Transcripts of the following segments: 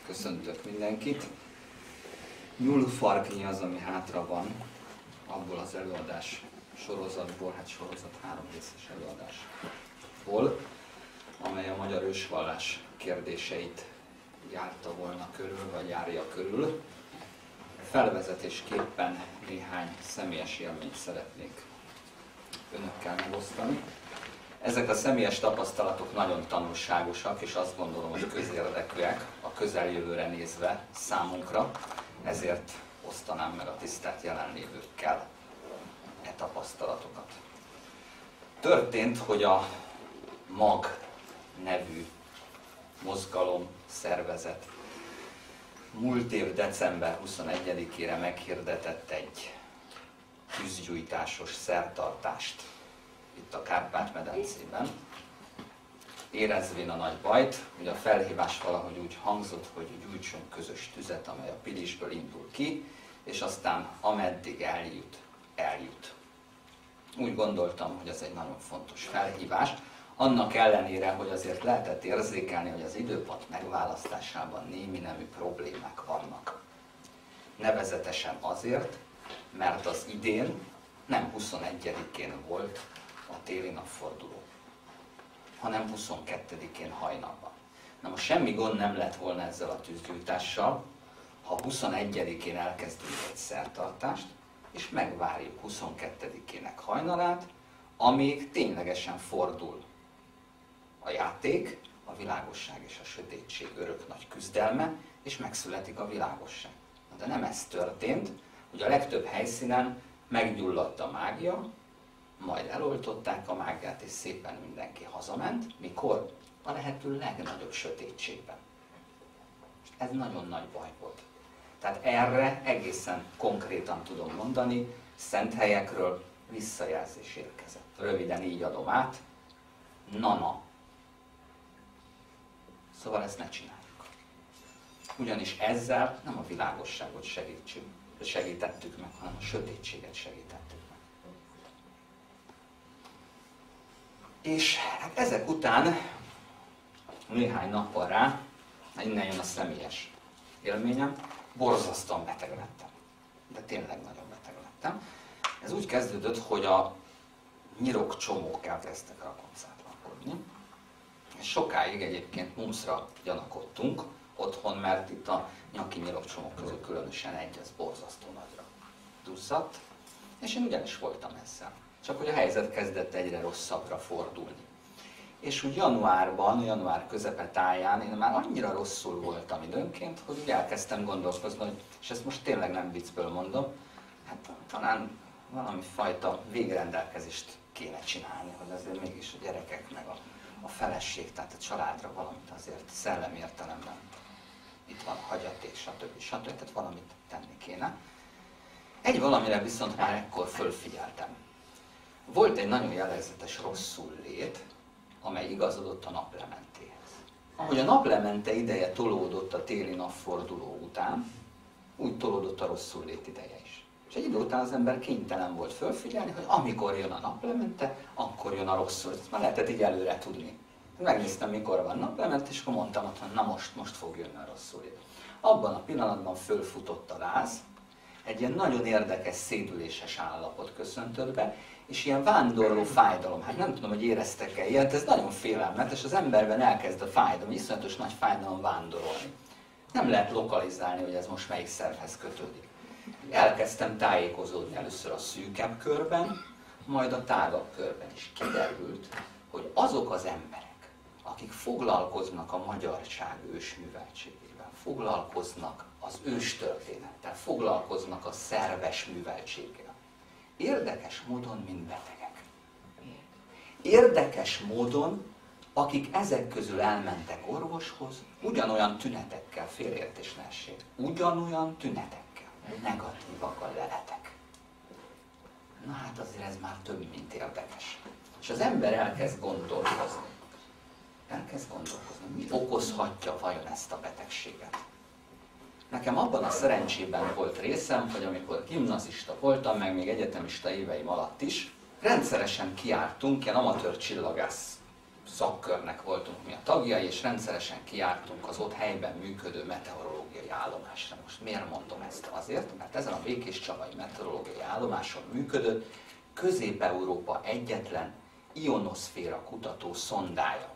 Köszöntök mindenkit. Nyúlfarknyi az, ami hátra van abból az előadás sorozatból, sorozat 3 részes előadásból, amely a magyar ősvallás kérdéseit járta volna körül, vagy járja körül. Felvezetésképpen néhány személyes élményt szeretnék önökkel megosztani. Ezek a személyes tapasztalatok nagyon tanulságosak, és azt gondolom, hogy közérdekűek a közeljövőre nézve számunkra, ezért osztanám meg a tisztelt jelenlévőkkel e tapasztalatokat. Történt, hogy a MAG nevű mozgalom, szervezet múlt év december 21-ére meghirdetett egy tűzgyújtásos szertartást itt a Kárpát-medencében, érezvén a nagy bajt. Ugye a felhívás valahogy úgy hangzott, hogy gyújtsunk közös tüzet, amely a Pilisből indul ki, és aztán ameddig eljut, eljut. Úgy gondoltam, hogy ez egy nagyon fontos felhívás, annak ellenére, hogy azért lehetett érzékelni, hogy az időpont megválasztásában némi nemű problémák vannak. Nevezetesen azért, mert az idén nem 21-én volt a téli napforduló, hanem 22-én hajnalban. Na most semmi gond nem lett volna ezzel a tűzgyújtással, ha 21-én elkezdünk egy szertartást, és megvárjuk 22-ének hajnalát, amíg ténylegesen fordul a játék, a világosság és a sötétség örök nagy küzdelme, és megszületik a világosság. De nem ez történt, hogy a legtöbb helyszínen meggyulladt a mágia, majd eloltották a mágiát, és szépen mindenki hazament. Mikor? A lehető legnagyobb sötétségben. És ez nagyon nagy baj volt. Tehát erre egészen konkrétan tudom mondani, szent helyekről visszajelzés érkezett. Röviden így adom át. Nana. Szóval ezt ne csináljuk. Ugyanis ezzel nem a világosságot segítettük meg, hanem a sötétséget segítettük meg. És hát ezek után néhány nappal rá, innen jön a személyes élményem, borzasztóan beteg lettem. De tényleg nagyon beteg lettem. Ez úgy kezdődött, hogy a nyirokcsomók elkezdtek rakoncátlankodni. És sokáig egyébként mumszra gyanakodtunk otthon, mert itt a nyaki nyirokcsomók közül különösen egy, az borzasztó nagyra duzzadt. És én ugyanis voltam ezzel. Csak hogy a helyzet kezdett egyre rosszabbra fordulni. És úgy január közepetáján én már annyira rosszul voltam időnként, hogy úgy elkezdtem gondolkozni, hogy, és ezt most tényleg nem viccből mondom, hát talán valami fajta végrendelkezést kéne csinálni, hogy azért mégis a gyerekek meg a feleség, tehát a családra valamit azért szellemi értelemben itt van hagyaték, stb. Tehát valamit tenni kéne. Egy valamire viszont már ekkor fölfigyeltem. Volt egy nagyon jellegzetes rosszul lét, amely igazodott a naplementéhez. Ahogy a naplemente ideje tolódott a téli napforduló után, úgy tolódott a rosszul lét ideje is. És egy idő után az ember kénytelen volt fölfigyelni, hogy amikor jön a naplemente, akkor jön a rosszul lét. Ezt már lehetett így előre tudni. Megnéztem, mikor van naplemente, és akkor mondtam, hogy na most fog jönni a rosszul lét. Abban a pillanatban fölfutott a láz, egy ilyen nagyon érdekes, szédüléses állapot köszöntött be, és ilyen vándorló fájdalom, hát nem tudom, hogy éreztek-e ilyet, ez nagyon félelmetes, az emberben elkezd a fájdalom, iszonyatos nagy fájdalom vándorolni. Nem lehet lokalizálni, hogy ez most melyik szervhez kötődik. Elkezdtem tájékozódni először a szűkebb körben, majd a tágabb körben is. Kiderült, hogy azok az emberek, akik foglalkoznak a magyarság ősműveltségével, foglalkoznak az őstörténettel, foglalkoznak a szerves műveltséggel, érdekes módon mind betegek. Érdekes módon, akik ezek közül elmentek orvoshoz, ugyanolyan tünetekkel, félreértés ne essék, ugyanolyan tünetekkel, negatívak a leletek. Na hát azért ez már több, mint érdekes. És az ember elkezd gondolkozni. Mi okozhatja vajon ezt a betegséget? Nekem abban a szerencsében volt részem, hogy amikor gimnazista voltam, meg még egyetemista éveim alatt is, rendszeresen kiártunk ilyen amatőr csillagász szakkörnek voltunk mi a tagjai, és rendszeresen kijártunk az ott helyben működő meteorológiai állomásra. Most miért mondom ezt? Azért, mert ezen a Békéscsabai meteorológiai állomáson működött Közép-Európa egyetlen ionoszféra kutató szondája.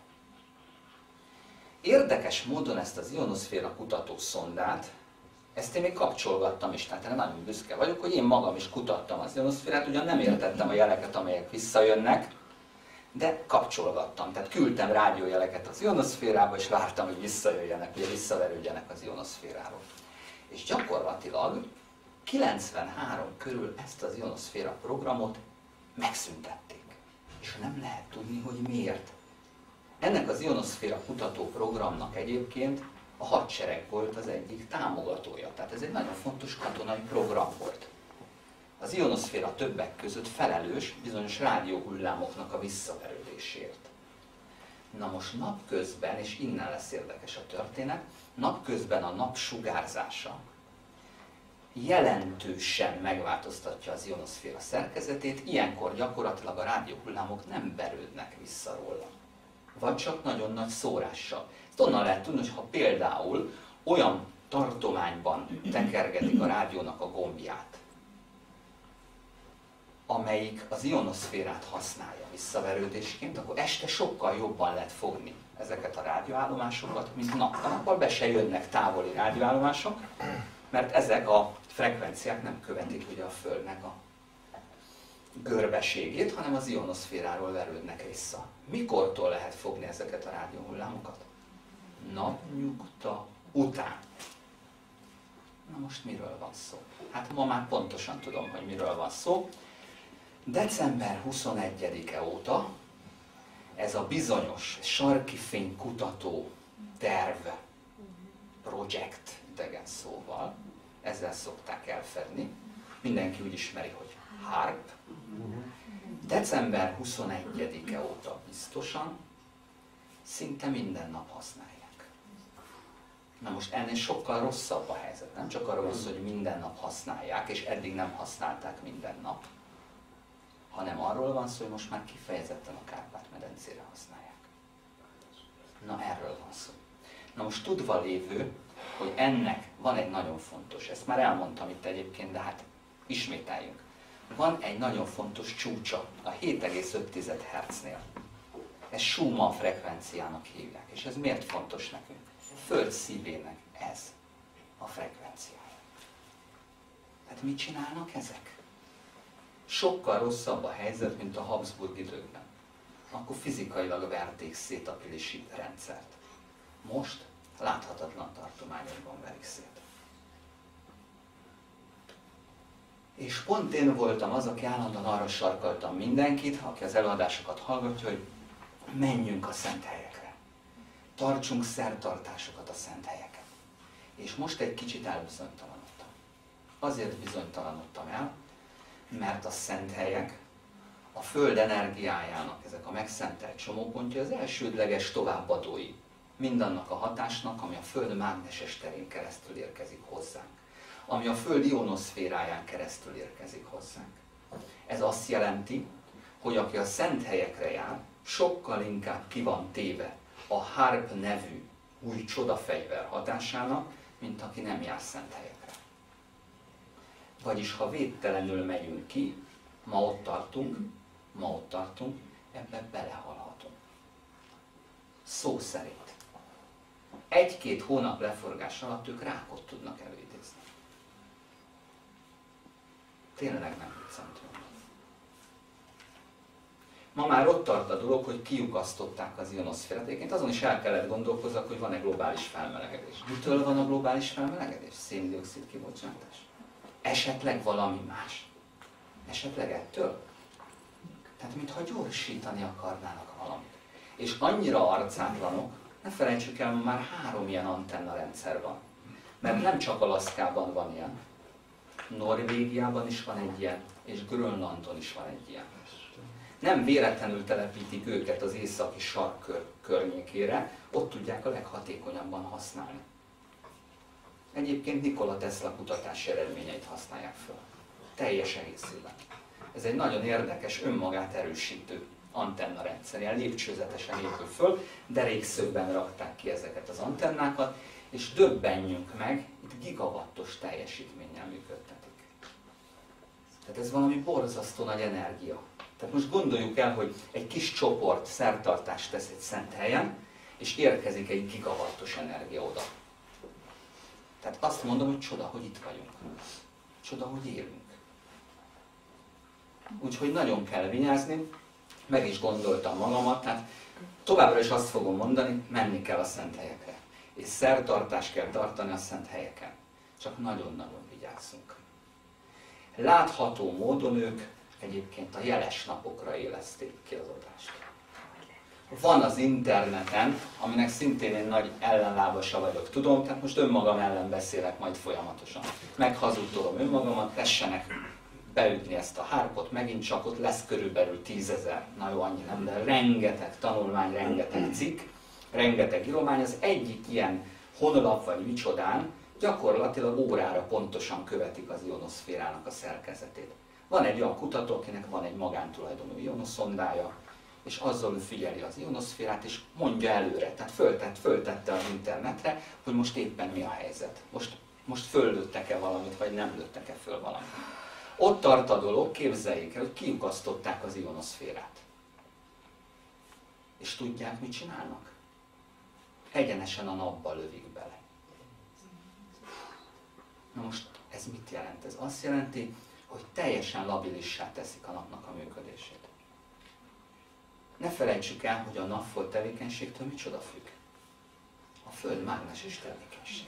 Érdekes módon ezt az ionoszféra kutató szondát, ezt én még kapcsolgattam is, tehát nagyon büszke vagyok, hogy én magam is kutattam az ionoszférát, ugyan nem értettem a jeleket, amelyek visszajönnek, de kapcsolgattam, tehát küldtem rádiójeleket az ionoszférába, és vártam, hogy visszajöjjenek, hogy visszaverődjenek az ionoszféráról. És gyakorlatilag 93 körül ezt az ionoszféra programot megszüntették. És nem lehet tudni, hogy miért. Ennek az ionoszféra kutató programnak egyébként a hadsereg volt az egyik támogatója. Tehát ez egy nagyon fontos katonai program volt. Az ionoszféra többek között felelős bizonyos rádióhullámoknak a visszaverődésért. Na most napközben, és innen lesz érdekes a történet, napközben a nap sugárzása jelentősen megváltoztatja az ionoszféra szerkezetét, ilyenkor gyakorlatilag a rádióhullámok nem verődnek vissza róla. Vagy csak nagyon nagy szórással. Ezt onnan lehet tudni, hogy ha például olyan tartományban tekergetik a rádiónak a gombját, amelyik az ionoszférát használja visszaverődésként, akkor este sokkal jobban lehet fogni ezeket a rádióállomásokat, mint nappal. Nappal be se jönnek távoli rádióállomások, mert ezek a frekvenciák nem követik ugye a Földnek a görbeségét, hanem az ionoszféráról verődnek vissza. Mikortól lehet fogni ezeket a rádióhullámokat? Napnyugta után. Na most miről van szó? Hát ma már pontosan tudom, hogy miről van szó. December 21-e óta ez a bizonyos sarki fénykutató terv, projekt idegen szóval, ezzel szokták elfedni. Mindenki úgy ismeri, hogy HARP. December 21-e óta biztosan szinte minden nap használják. Na most ennél sokkal rosszabb a helyzet. Nem csak arról van szó, hogy minden nap használják, és eddig nem használták minden nap, hanem arról van szó, hogy most már kifejezetten a Kárpát-medencére használják. Na erről van szó. Na most tudva lévő, hogy ennek van egy nagyon fontos, ezt már elmondtam itt egyébként, de hát ismételjünk. Van egy nagyon fontos csúcsa, a 7,5 Hz-nél. Ezt Schumann frekvenciának hívják. És ez miért fontos nekünk? Föld szívének ez a frekvenciája. Tehát mit csinálnak ezek? Sokkal rosszabb a helyzet, mint a Habsburg időkben. Akkor fizikailag verték szét a pilisi rendszert. Most láthatatlan tartományokban verik szét. És pont én voltam az, aki állandóan arra sarkaltam mindenkit, aki az előadásokat hallgatja, hogy menjünk a szent helyekre. Tartsunk szertartásokat a szent helyeken. És most egy kicsit elbizonytalanodtam. Azért bizonytalanodtam el, mert a szent helyek, a Föld energiájának, ezek a megszentelt csomópontja az elsődleges továbbadói mindannak a hatásnak, ami a Föld mágneses terén keresztül érkezik hozzánk, ami a Föld ionoszféráján keresztül érkezik hozzánk. Ez azt jelenti, hogy aki a szent helyekre jár, sokkal inkább ki van téve a HARP nevű új csodafegyver hatásának, mint aki nem jár szent helyekre. Vagyis ha védtelenül megyünk ki, ma ott tartunk, ebbe belehalhatunk. Szó szerint. 1-2 hónap leforgás alatt ők rákot tudnak előidézni. Tényleg nem viccem tőle. Ma már ott tart a dolog, hogy kiukasztották az ionoszférát. Egyébként azon is el kellett gondolkozzak, hogy van-e globális felmelegedés. Mitől van a globális felmelegedés? Szén-dioxid kibocsátás. Esetleg valami más. Esetleg ettől? Tehát mintha gyorsítani akarnának valamit. És annyira arcátlanok, ne felejtsük el, már 3 ilyen antenna rendszer van. Mert nem csak Alaszkában van ilyen, Norvégiában is van egy ilyen, és Grönlandon is van egy ilyen. Nem véletlenül telepítik őket az északi sarkkör környékére, ott tudják a leghatékonyabban használni. Egyébként Nikola Tesla kutatási eredményeit használják föl. Teljes egészében. Ez egy nagyon érdekes, önmagát erősítő antenna rendszer, ilyen lépcsőzetesen épül föl, derékszögben rakták ki ezeket az antennákat, és döbbenjünk meg, itt gigawattos teljesítménnyel működtetik. Tehát ez valami borzasztó nagy energia. Tehát most gondoljuk el, hogy egy kis csoport szertartást tesz egy szent helyen, és érkezik egy gigawattos energia oda. Tehát azt mondom, hogy csoda, hogy itt vagyunk. Csoda, hogy élünk. Úgyhogy nagyon kell vigyázni, meg is gondoltam magamat, tehát továbbra is azt fogom mondani, menni kell a szent helyekre. És szertartást kell tartani a szent helyeken. Csak nagyon-nagyon vigyázzunk. Látható módon ők egyébként a jeles napokra éleszték ki az adást. Van az interneten, aminek szintén én nagy ellenlábasa vagyok, tudom, tehát most önmagam ellen beszélek majd folyamatosan. Meghazudtolom önmagamat, tessenek beütni ezt a hárpot, megint csak ott lesz körülbelül 10 000, na jó, annyi nem, de rengeteg tanulmány, rengeteg cikk, rengeteg íromány, az egyik ilyen honlap vagy micsodán gyakorlatilag órára pontosan követik az ionoszférának a szerkezetét. Van egy olyan kutató, akinek van egy magántulajdonú ionoszondája, és azzal ő figyeli az ionoszférát, és mondja előre, tehát föltette az internetre, hogy most éppen mi a helyzet. Most föllőttek-e valamit, vagy nem lőttek-e föl valamit. Ott tart a dolog, képzeljék el, hogy kiukasztották az ionoszférát. És tudják, mit csinálnak? Egyenesen a napba lövik bele. Na most ez mit jelent? Ez azt jelenti, hogy teljesen labilissá teszik a napnak a működését. Ne felejtsük el, hogy a napfolt tevékenységtől micsoda függ? A Föld mágneses tevékenység.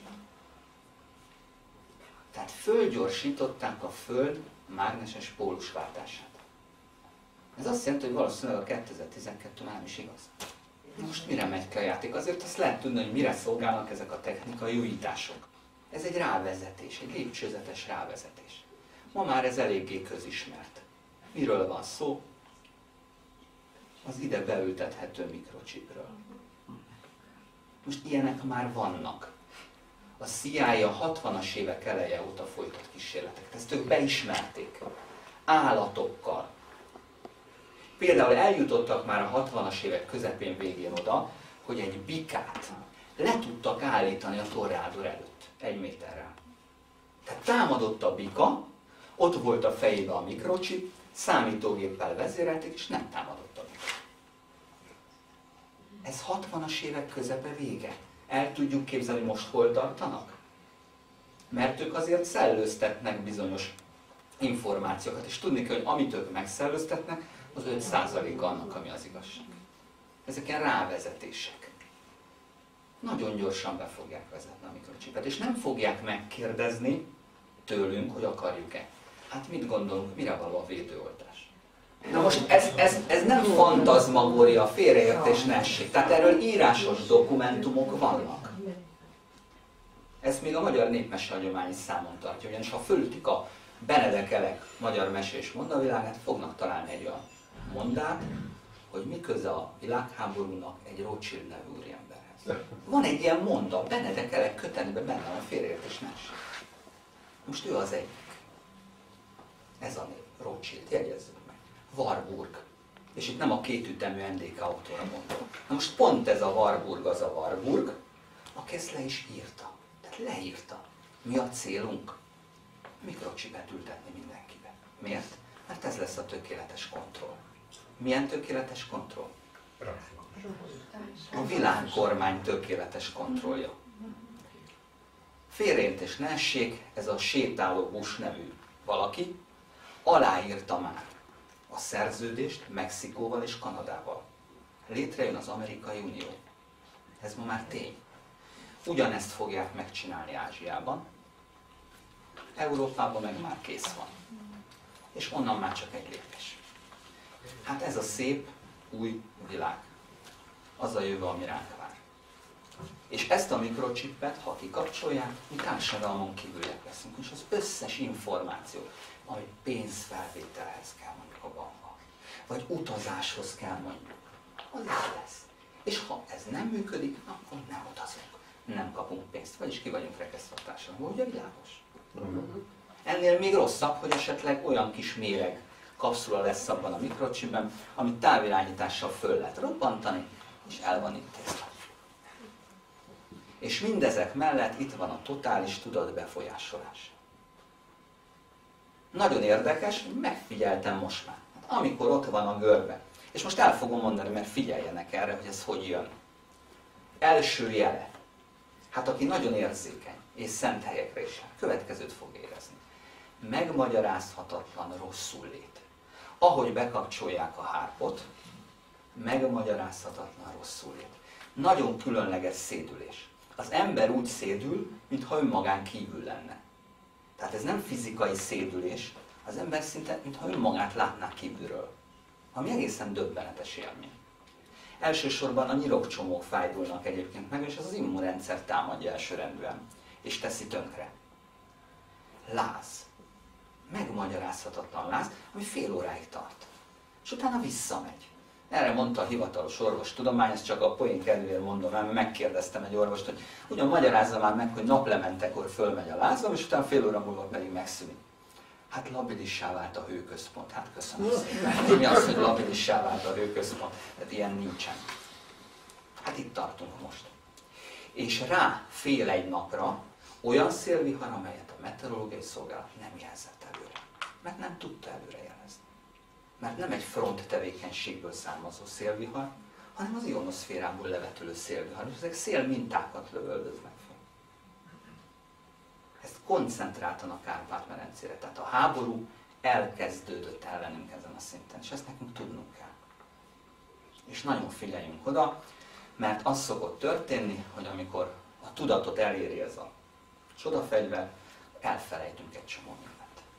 Tehát fölgyorsították a Föld mágneses pólusváltását. Ez azt jelenti, hogy valószínűleg a 2012 már nem is igaz. Most mire megy ki a játék? Azért azt lehet tudni, hogy mire szolgálnak ezek a technikai újítások. Ez egy rávezetés, egy lépcsőzetes rávezetés. Ma már ez eléggé közismert. Miről van szó? Az ide beültethető mikrochipről. Most ilyenek már vannak. A CIA a 60-as évek eleje óta folytat kísérleteket. Ezt ők beismerték. Állatokkal. Például eljutottak már a 60-as évek közepén végén oda, hogy egy bikát le tudtak állítani a torrádor előtt, 1 méterrel. Tehát támadott a bika, ott volt a fejében a mikrochip, számítógéppel vezérelték, és nem támadott a bika. Ez 60-as évek közepe vége. El tudjuk képzelni, most hol tartanak? Mert ők azért szellőztetnek bizonyos információkat, és tudni kell, hogy amit ők megszellőztetnek, az 5%-a annak, ami az igazság. Ezek ilyen rávezetések. Nagyon gyorsan be fogják vezetni a mikrocsipet, és nem fogják megkérdezni tőlünk, hogy akarjuk-e. Hát mit gondolunk, mire való a védőoltás? Na most ez nem fantazmagória, félreértés ne essék. Tehát erről írásos dokumentumok vannak. Ezt még a Magyar Népmesehagyomány is számon tartja, ugyanis ha fölütik a Benedek Elek magyar mesés mondavilágát, fognak találni egy olyan mondát, hogy mi köze a világháborúnak egy Rothschild nevű úriemberhez. Van egy ilyen monda, Benedek Elek kötelébe benne van, félreértés ne essék. Most ő az egyik. Ez a név, Rothschild, jegyezzük meg. Warburg. És itt nem a kétütemű NDK autóra mondom. Na most pont ez a Warburg az a Warburg, aki ezt le is írta. Tehát leírta. Mi a célunk? Mikrocsipet ültetni mindenkibe. Miért? Mert ez lesz a tökéletes kontroll. Milyen tökéletes kontroll? A világkormány tökéletes kontrollja. Félreértés ne essék, ez a sétáló Bush nevű valaki aláírta már a szerződést Mexikóval és Kanadával. Létrejön az Amerikai Unió. Ez ma már tény. Ugyanezt fogják megcsinálni Ázsiában, Európában meg már kész van. És onnan már csak egy lépés. Hát ez a szép új világ. Az a jövő, ami ránk vár. És ezt a mikrocsipet, ha kikapcsolják, mi társadalmon kívüliek leszünk. És az összes információ, ami pénzfelvételhez kell mondjuk a bankban, vagy utazáshoz kell mondjuk, az is lesz. És ha ez nem működik, akkor nem utazunk. Nem kapunk pénzt, vagyis ki vagyunk rekesztve a társadalomban. Ugye világos? Ennél még rosszabb, hogy esetleg olyan kis méreg kapszula lesz abban a mikrocsipben, amit távirányítással föl lehet robbantani, és el van intézve. És mindezek mellett itt van a totális tudatbefolyásolás. Nagyon érdekes, megfigyeltem most már. Amikor ott van a görbe, és most el fogom mondani, mert figyeljenek erre, hogy ez hogy jön. Első jele. Hát aki nagyon érzékeny, és szent helyekre is jár, következőt fog érezni. Megmagyarázhatatlan rosszul lét. Ahogy bekapcsolják a hárpot, megmagyarázhatatlan rosszul lét. Nagyon különleges szédülés. Az ember úgy szédül, mintha önmagán kívül lenne. Tehát ez nem fizikai szédülés, az ember szinte, mintha önmagát látná kívülről. Ami egészen döbbenetes élmény. Elsősorban a nyirokcsomók fájdulnak egyébként meg, és az az immunrendszer támadja elsőrendűen, és teszi tönkre. Láz. Megmagyarázhatatlan láz, ami fél óráig tart. És utána visszamegy. Erre mondta a hivatalos orvostudomány, ezt csak a poén kedvéért mondom el, mert megkérdeztem egy orvost, hogy ugyan magyarázza már meg, hogy naplementekor fölmegy a lázam, és utána fél óra múlva pedig megszűnik. Hát labilissá vált a hőközpont. Hát köszönöm szépen. Mi az, hogy labilissá vált a hőközpont? Tehát ilyen nincsen. Hát itt tartunk most. És rá fél egy napra olyan szélvihar, amelyet a meteorológiai szolgálat nem jelzett előre. Mert nem tudta előre jelezni. Mert nem egy front tevékenységből származó szélvihar, hanem az ionoszférából levetülő szélvihar. És ezek szélmintákat lövöldöznek fel. Ezt koncentráltan a Kárpát-medencére. Tehát a háború elkezdődött ellenünk ezen a szinten, és ezt nekünk tudnunk kell. És nagyon figyeljünk oda, mert az szokott történni, hogy amikor a tudatot eléri ez a csodafegyver, elfelejtünk egy csomó mindent.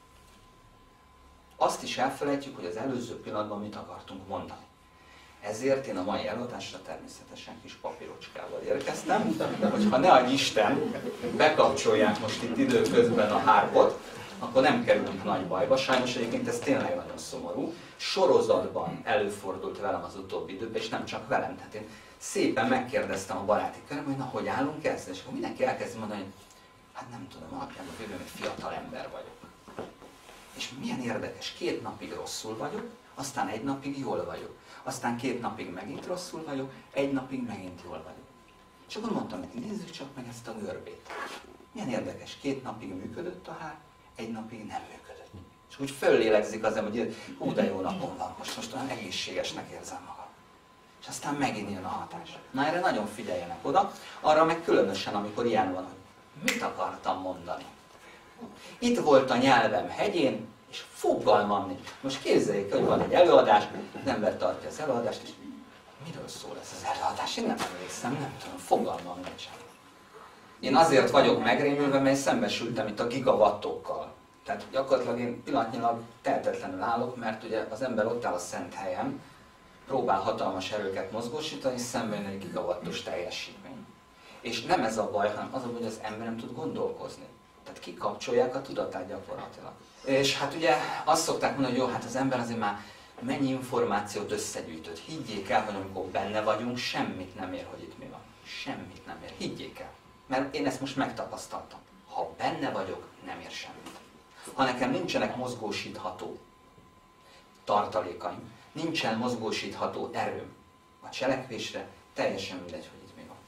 Azt is elfelejtjük, hogy az előző pillanatban mit akartunk mondani. Ezért én a mai előadásra természetesen kis papírocskával érkeztem, hogy ha ne adj Isten, bekapcsolják most itt időközben a hárpot, akkor nem kerülünk nagy bajba. Sajnos egyébként ez tényleg nagyon szomorú. Sorozatban előfordult velem az utóbbi időben, és nem csak velem. Tehát én szépen megkérdeztem a baráti köröm, hogy na, hogy állunk ezzel, és akkor mindenki elkezdi mondani, hogy hát nem tudom, alapjában véve, hogy fiatal ember vagyok. És milyen érdekes, 2 napig rosszul vagyok, aztán 1 napig jól vagyok. Aztán 2 napig megint rosszul vagyok, 1 napig megint jól vagyok. És akkor mondtam, hogy nézzük csak meg ezt a görbét. Milyen érdekes, 2 napig működött a hár, 1 napig nem működött. És úgy föllélegzik az ember, hogy hú, de jó napom van, most olyan egészségesnek érzem magam. És aztán megint jön a hatás. Na erre nagyon figyeljenek oda, arra meg különösen, amikor ilyen van, hogy mit akartam mondani. Itt volt a nyelvem hegyén, és fogalmam nincs. Most képzeljék, hogy van egy előadás, az ember tartja az előadást, és miről szól ez az előadás? Én nem emlékszem, nem tudom, fogalmam nincs. Én azért vagyok megrémülve, mert szembesültem itt a gigawattokkal. Tehát gyakorlatilag én pillanatnyilag tehetetlenül állok, mert ugye az ember ott áll a szent helyen, próbál hatalmas erőket mozgósítani, és szemben egy gigawattos teljesítmény. És nem ez a baj, hanem az a baj, hogy az ember nem tud gondolkozni. Tehát kikapcsolják a tudatát gyakorlatilag. És hát ugye azt szokták mondani, hogy jó, hát az ember azért már mennyi információt összegyűjtött. Higgyék el, hogy amikor benne vagyunk, semmit nem ér, hogy itt mi van. Semmit nem ér. Higgyék el. Mert én ezt most megtapasztaltam. Ha benne vagyok, nem ér semmit. Ha nekem nincsenek mozgósítható tartalékaim, nincsen mozgósítható erőm a cselekvésre, teljesen mindegy, hogy itt mi van.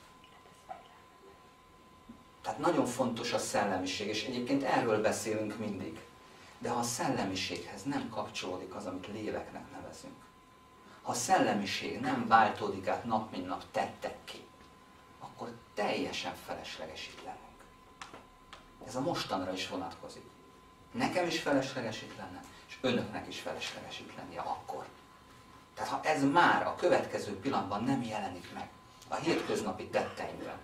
Tehát nagyon fontos a szellemiség, és egyébként erről beszélünk mindig. De ha a szellemiséghez nem kapcsolódik az, amit léleknek nevezünk, ha a szellemiség nem váltódik át nap mint nap tettekké, akkor teljesen felesleges itt lennünk. Ez a mostanra is vonatkozik. Nekem is felesleges itt lenne, és önöknek is felesleges itt lennie akkor. Tehát ha ez már a következő pillanatban nem jelenik meg a hétköznapi tetteimben,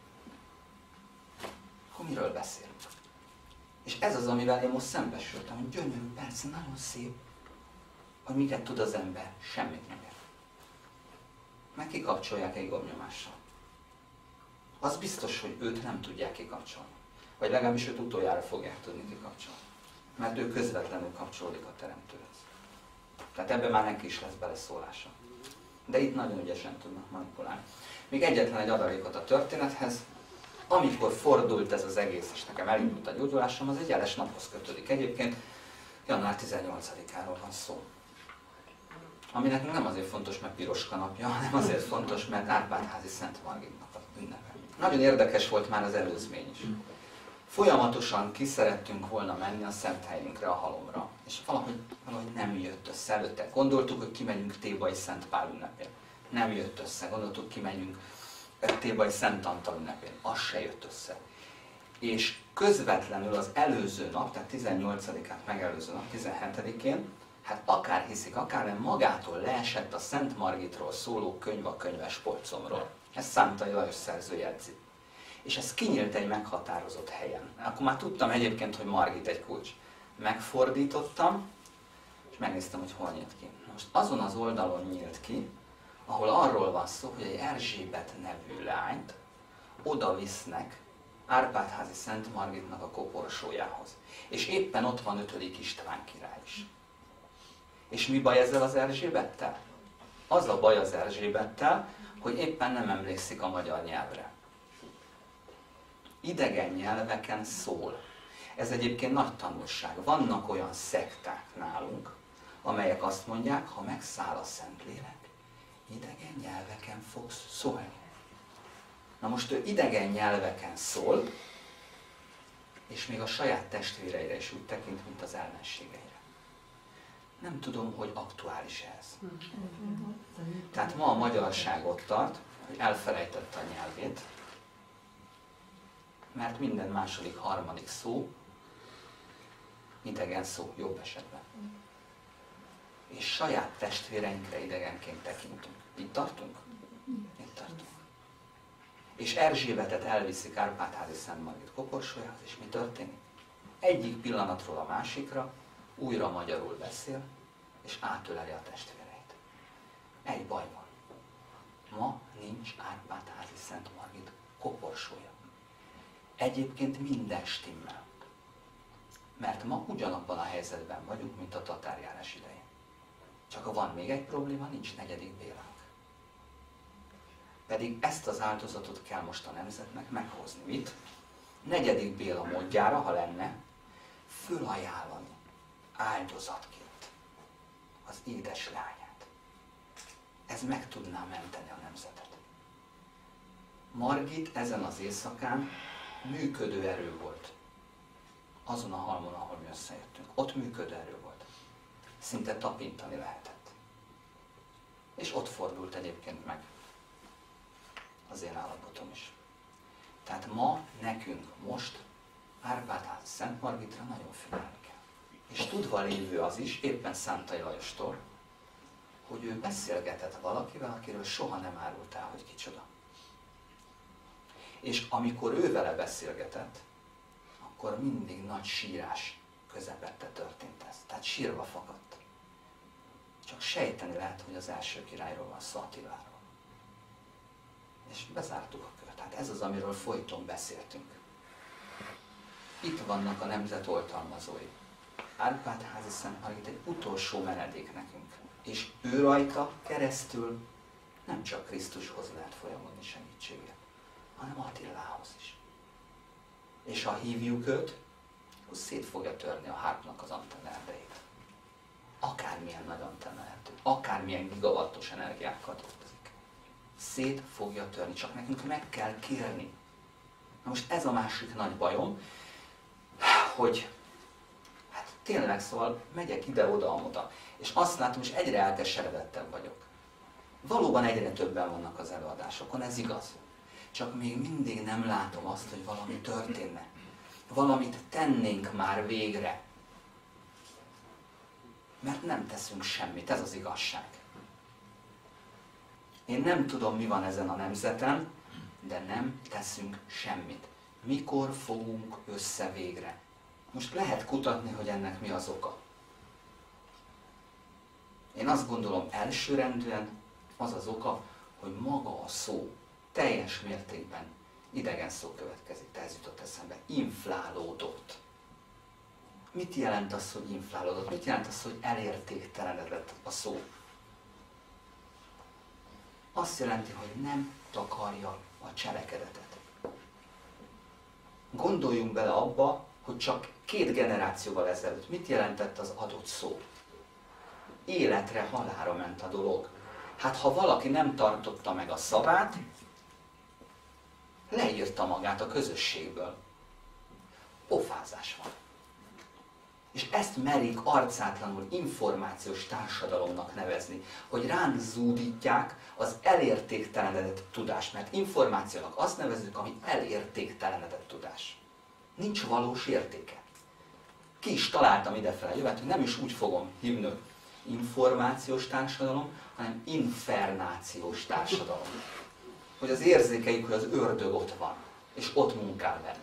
akkor miről beszélünk? És ez az, amivel én most szembesültem, hogy gyönyörű, persze, nagyon szép, hogy miket tud az ember, semmit nem ér. Meg kikapcsolják egy gombnyomással. Az biztos, hogy őt nem tudják kikapcsolni. Vagy legalábbis őt utoljára fogják tudni kikapcsolni. Mert ő közvetlenül kapcsolódik a teremtőhez. Tehát ebben már neki is lesz beleszólása. De itt nagyon ügyesen tudnak manipulálni. Még egyetlen egy adalékot a történethez. Amikor fordult ez az egész, és nekem elindult a gyógyulásom, az egy jeles naphoz kötődik egyébként. január 18-áról van szó. Ami nekünk nem azért fontos, mert Piroska napja, hanem azért fontos, mert Árpád-házi Szent Margitnak a ünnepe. Nagyon érdekes volt már az előzmény is. Folyamatosan ki szerettünk volna menni a szent helyünkre, a halomra. És valahogy nem jött össze. Előtte gondoltuk, hogy kimegyünk Thébai Szent Pál ünnepén. Nem jött össze. Gondoltuk, kimegyünk Thébai Szent Antal ünnepén. Az se jött össze. És közvetlenül az előző nap, tehát 18-át megelőző nap, 17-én, hát akár hiszik, akár nem, magától leesett a Szent Margitról szóló könyv a könyves polcomról. Ezt Szántai Lajos szerző jegyzi. És ez kinyílt egy meghatározott helyen. Akkor már tudtam egyébként, hogy Margit egy kulcs. Megfordítottam, és megnéztem, hogy hol nyílt ki. Most azon az oldalon nyílt ki, ahol arról van szó, hogy egy Erzsébet nevű lányt oda visznek Árpád-házi Szent Margitnak a koporsójához. És éppen ott van 5. István király is. És mi baj ezzel az Erzsébettel? Az a baj az Erzsébettel, hogy éppen nem emlékszik a magyar nyelvre. Idegen nyelveken szól. Ez egyébként nagy tanulság. Vannak olyan szekták nálunk, amelyek azt mondják, ha megszáll a Szentlélek, idegen nyelveken fogsz szólni. Na most ő idegen nyelveken szól, és még a saját testvéreire is úgy tekint, mint az ellenségeire. Nem tudom, hogy aktuális ez. Tehát ma a magyarság ott tart, hogy elfelejtette a nyelvét, mert minden második, harmadik szó idegen szó, jobb esetben. És saját testvéreinkre idegenként tekintünk. Itt tartunk? Itt tartunk. És Erzsébetet elviszik Árpád-házi Szent Margit koporsójához, és mi történik? Egyik pillanatról a másikra újra magyarul beszél, és átöleli a testvéreit. Egy baj van. Ma nincs Árpád-házi Szent Margit koporsója. Egyébként minden stimmel. Mert ma ugyanabban a helyzetben vagyunk, mint a tatárjárás idején. Csak van még egy probléma, nincs 4. Bélánk. Pedig ezt az áldozatot kell most a nemzetnek meghozni. Mit? 4. Béla módjára, ha lenne, fölajánlani áldozatként az édes lányát. Ez meg tudná menteni a nemzetet. Margit ezen az éjszakán működő erő volt. Azon a halmon, ahol mi összejöttünk. Ott működő erő volt. Szinte tapintani lehetett. És ott fordult egyébként meg az én állapotom is. Tehát ma nekünk most Árpád-házi Szent Margitra nagyon figyelni kell. És tudva lévő az is, éppen Szántai Lajostól, hogy ő beszélgetett valakivel, akiről soha nem árult el, hogy kicsoda. És amikor ő vele beszélgetett, akkor mindig nagy sírás közepette történt ez. Tehát sírva fakadt. Csak sejteni lehet, hogy az első királyról van szó, Attiláról. És bezártuk a kört. Hát ez az, amiről folyton beszéltünk. Itt vannak a nemzet oltalmazói. Árpád-házi Szent Margit egy utolsó menedék nekünk. És ő rajta keresztül nem csak Krisztushoz lehet folyamodni segítséget, hanem Attilához is. És ha hívjuk őt, akkor szét fogja törni a hárpnak az antenna erdejét. Akármilyen nagy antenna erdő, akármilyen gigawattos energiákkal dolgozik. Szét fogja törni, csak nekünk meg kell kérni. Na most ez a másik nagy bajom, hogy hát tényleg, szóval megyek ide-oda-amoda, és azt látom, és egyre elkeseredettebb vagyok. Valóban egyre többen vannak az előadásokon, ez igaz. Csak még mindig nem látom azt, hogy valami történne. Valamit tennénk már végre. Mert nem teszünk semmit, ez az igazság. Én nem tudom, mi van ezen a nemzeten, de nem teszünk semmit. Mikor fogunk össze végre? Most lehet kutatni, hogy ennek mi az oka. Én azt gondolom, elsőrendűen az az oka, hogy maga a szó teljes mértékben idegen szó következik, ez jutott eszembe. Inflálódott. Mit jelent az, hogy inflálódott? Mit jelent az, hogy elértéktelenedett a szó? Azt jelenti, hogy nem takarja a cselekedetet. Gondoljunk bele abba, hogy csak 2 generációval ezelőtt mit jelentett az adott szó. Életre, halálra ment a dolog. Hát ha valaki nem tartotta meg a szavát, leírta magát a közösségből. Pofázás van. És ezt merik arcátlanul információs társadalomnak nevezni, hogy ránk zúdítják az elértéktelenedett tudást, mert információnak azt nevezzük, ami elértéktelenedett tudás. Nincs valós értéke. Ki is találtam idefele jövet, hogy nem is úgy fogom hívni, hogy információs társadalom, hanem infernációs társadalom. Hogy az érzékeik, hogy az ördög ott van, és ott munkál benne.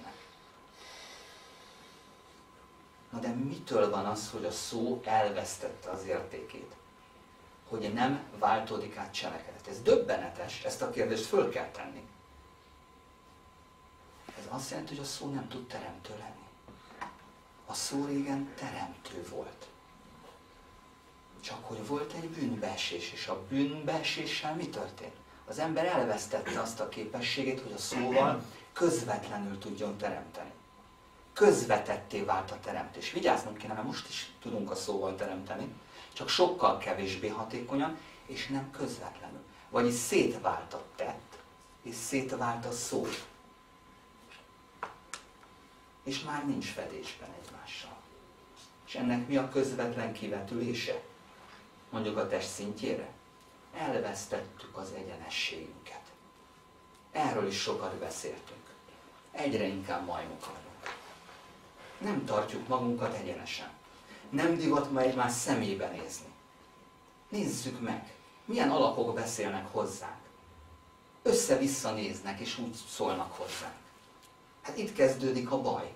Na de mitől van az, hogy a szó elvesztette az értékét? Hogy nem váltódik át cselekedet. Ez döbbenetes, ezt a kérdést föl kell tenni. Ez azt jelenti, hogy a szó nem tud teremtő lenni. A szó régen teremtő volt. Csak hogy volt egy bűnbeesés, és a bűnbeeséssel mi történt? Az ember elvesztette azt a képességét, hogy a szóval közvetlenül tudjon teremteni. Közvetetté vált a teremtés. Vigyáznunk kéne, mert most is tudunk a szóval teremteni, csak sokkal kevésbé hatékonyan, és nem közvetlenül. Vagyis szétvált a tett, és szétvált a szó. És már nincs fedésben egymással. És ennek mi a közvetlen kivetülése? Mondjuk a test szintjére? Elvesztettük az egyenességünket. Erről is sokat beszéltünk. Egyre inkább majmok vagyunk. Nem tartjuk magunkat egyenesen. Nem divat ma egymás szemébe nézni. Nézzük meg, milyen alakok beszélnek hozzánk. Össze-vissza néznek, és úgy szólnak hozzánk. Hát itt kezdődik a baj.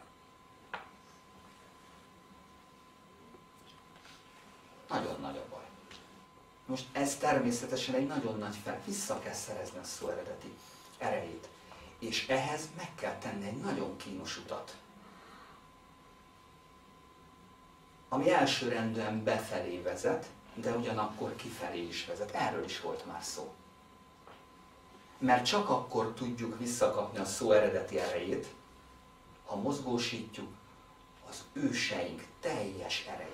Nagyon nagy a baj. Most ez természetesen egy nagyon nagy fel. Vissza kell szerezni a szó eredeti erejét. És ehhez meg kell tenni egy nagyon kínos utat. Ami elsőrendűen befelé vezet, de ugyanakkor kifelé is vezet. Erről is volt már szó. Mert csak akkor tudjuk visszakapni a szó eredeti erejét, ha mozgósítjuk az őseink teljes erejét.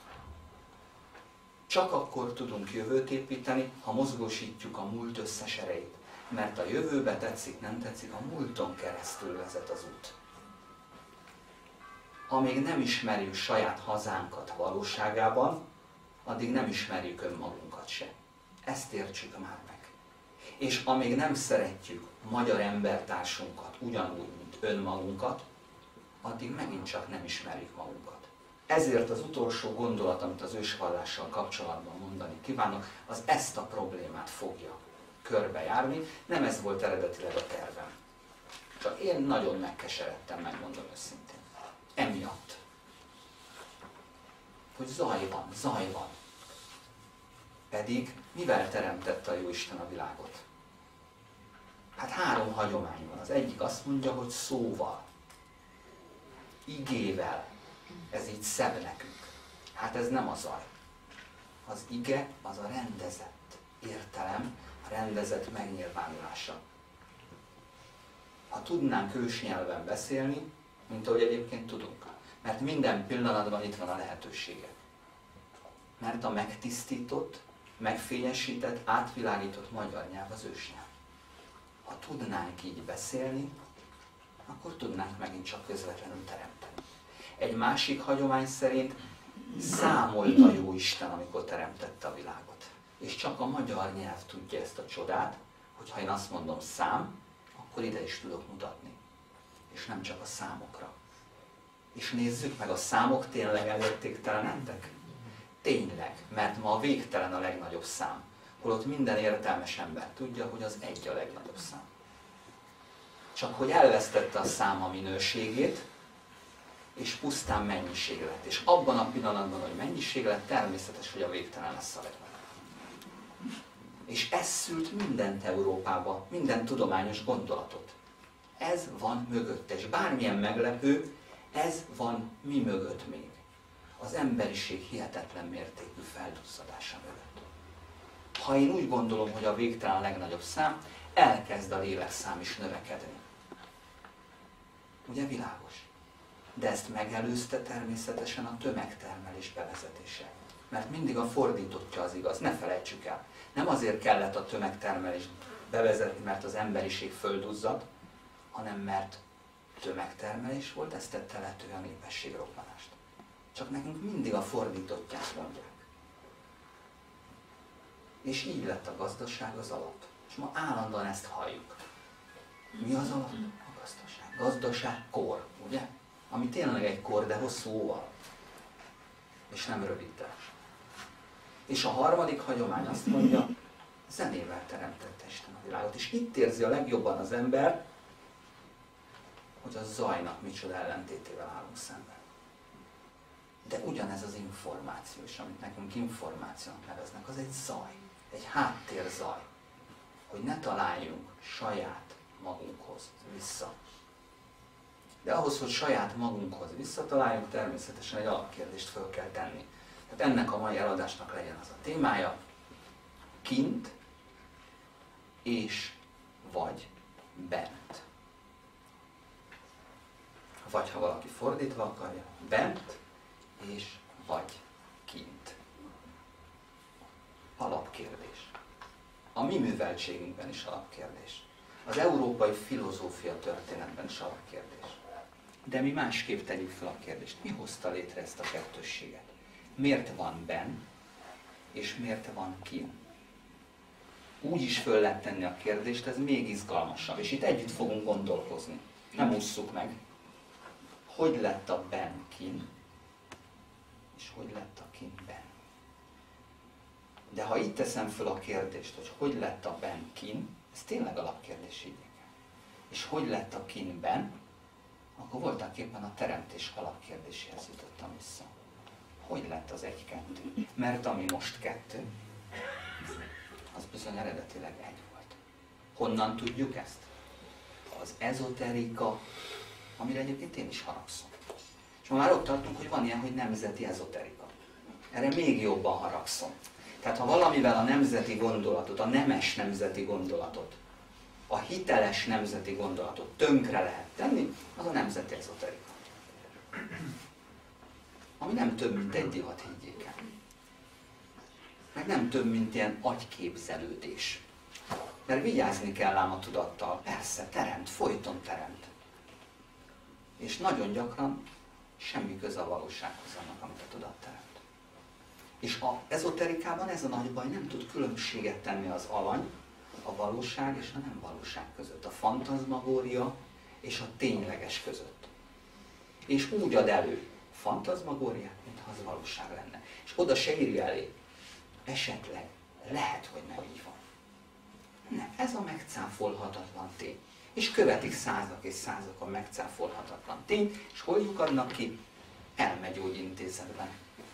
Csak akkor tudunk jövőt építeni, ha mozgósítjuk a múlt összes erejét. Mert a jövőbe tetszik, nem tetszik, a múlton keresztül vezet az út. Amíg nem ismerjük saját hazánkat valóságában, addig nem ismerjük önmagunkat se. Ezt értsük már meg. És amíg nem szeretjük magyar embertársunkat ugyanúgy, mint önmagunkat, addig megint csak nem ismerjük magunkat. Ezért az utolsó gondolat, amit az ősvallással kapcsolatban mondani kívánok, az ezt a problémát fogja körbejárni. Nem ez volt eredetileg a tervem. Csak én nagyon megkeseredtem, megmondom őszintén. Emiatt. Hogy zaj van. Pedig mivel teremtette a Jóisten a világot? Hát 3 hagyomány van. Az egyik azt mondja, hogy szóval, igével. Ez így szebb nekünk. Hát ez nem a zaj. Az ige az a rendezett értelem, a rendezett megnyilvánulása. Ha tudnánk ősnyelven beszélni, mint ahogy egyébként tudunk. Mert minden pillanatban itt van a lehetősége. Mert a megtisztított, megfényesített, átvilágított magyar nyelv az ősnyelv. Ha tudnánk így beszélni, akkor tudnánk megint csak közvetlenül teremteni. Egy másik hagyomány szerint számolt a Jóisten, amikor teremtette a világot. És csak a magyar nyelv tudja ezt a csodát, hogy ha én azt mondom szám, akkor ide is tudok mutatni. És nem csak a számokra. És nézzük meg, a számok tényleg elértéktelenedtek? Tényleg, mert ma a végtelen a legnagyobb szám. Holott minden értelmes ember tudja, hogy az 1 a legnagyobb szám. Csak hogy elvesztette a szám a minőségét, és pusztán mennyiség lett. És abban a pillanatban, hogy mennyiség lett, természetes, hogy a végtelen lesz a legnagyobb. És ez szült mindent Európába, minden tudományos gondolatot. Ez van mögötte, és bármilyen meglepő, ez van mi mögött még. Az emberiség hihetetlen mértékű felduzzadása mögött. Ha én úgy gondolom, hogy a végtelen a legnagyobb szám, elkezd a lélekszám is növekedni. Ugye világos? De ezt megelőzte természetesen a tömegtermelés bevezetése. Mert mindig a fordítottja az igaz, ne felejtsük el. Nem azért kellett a tömegtermelést bevezetni, mert az emberiség földuzzadt, hanem mert tömegtermelés volt, ez tette lehetővé a népességrobbanást. Csak nekünk mindig a fordítottját mondják. És így lett a gazdaság az alap. És ma állandóan ezt halljuk. Mi az alap? A gazdaság. Gazdaságkor, ugye? Ami tényleg egy kor, de hosszú óval. És nem rövidítás. És a harmadik hagyomány azt mondja, zenével teremtette Isten a világot. És itt érzi a legjobban az ember, hogy a zajnak micsoda ellentétével állunk szemben. De ugyanez az információ is, amit nekünk információnak neveznek, az egy zaj, egy háttérzaj, hogy ne találjunk saját magunkhoz vissza. De ahhoz, hogy saját magunkhoz visszataláljunk, természetesen egy alapkérdést föl kell tenni. Tehát ennek a mai eladásnak legyen az a témája, kint és vagy bent. Vagy ha valaki fordítva akarja, bent és vagy kint. Alapkérdés. A mi műveltségünkben is alapkérdés. Az európai filozófia történetben is alapkérdés. De mi másképp tegyük fel a kérdést. Mi hozta létre ezt a kettősséget? Miért van benn, és miért van kint? Úgy is föl lehet tenni a kérdést, ez még izgalmasabb. És itt együtt fogunk gondolkozni. Nem ússzuk meg. Hogy lett a benn kint, és hogy lett a kint benn? De ha itt teszem föl a kérdést, hogy hogy lett a benn kint, ez tényleg alapkérdés így. És hogy lett a kint benn, akkor voltaképpen a teremtés alapkérdéséhez jutottam vissza. Hogy lett az egy-kettő? Mert ami most kettő, az bizony eredetileg egy volt. Honnan tudjuk ezt? Az ezoterika, amire egyébként én is haragszom. És ma már ott tartunk, hogy van ilyen, hogy nemzeti ezoterika. Erre még jobban haragszom. Tehát ha valamivel a nemzeti gondolatot, a nemes nemzeti gondolatot, a hiteles nemzeti gondolatot tönkre lehet tenni, az a nemzeti ezoterika. Ami nem több, mint egy divat, higgyék el. Meg nem több, mint ilyen agyképzelődés. Mert vigyázni kell ám a tudattal. Persze, teremt, folyton teremt. És nagyon gyakran semmi köze a valósághoz annak, amit a tudat teremt. És az ezoterikában ez a nagy baj, nem tud különbséget tenni az alany, a valóság és a nem valóság között, a fantazmagória és a tényleges között. És úgy ad elő fantazmagóriát, mintha az valóság lenne. És oda se írja elé, esetleg, lehet, hogy nem így van. Nem, ez a megcáfolhatatlan tény. És követik százak és százak a megcáfolhatatlan tény, és hol lyukadnak ki? Elmegyógyintézetben.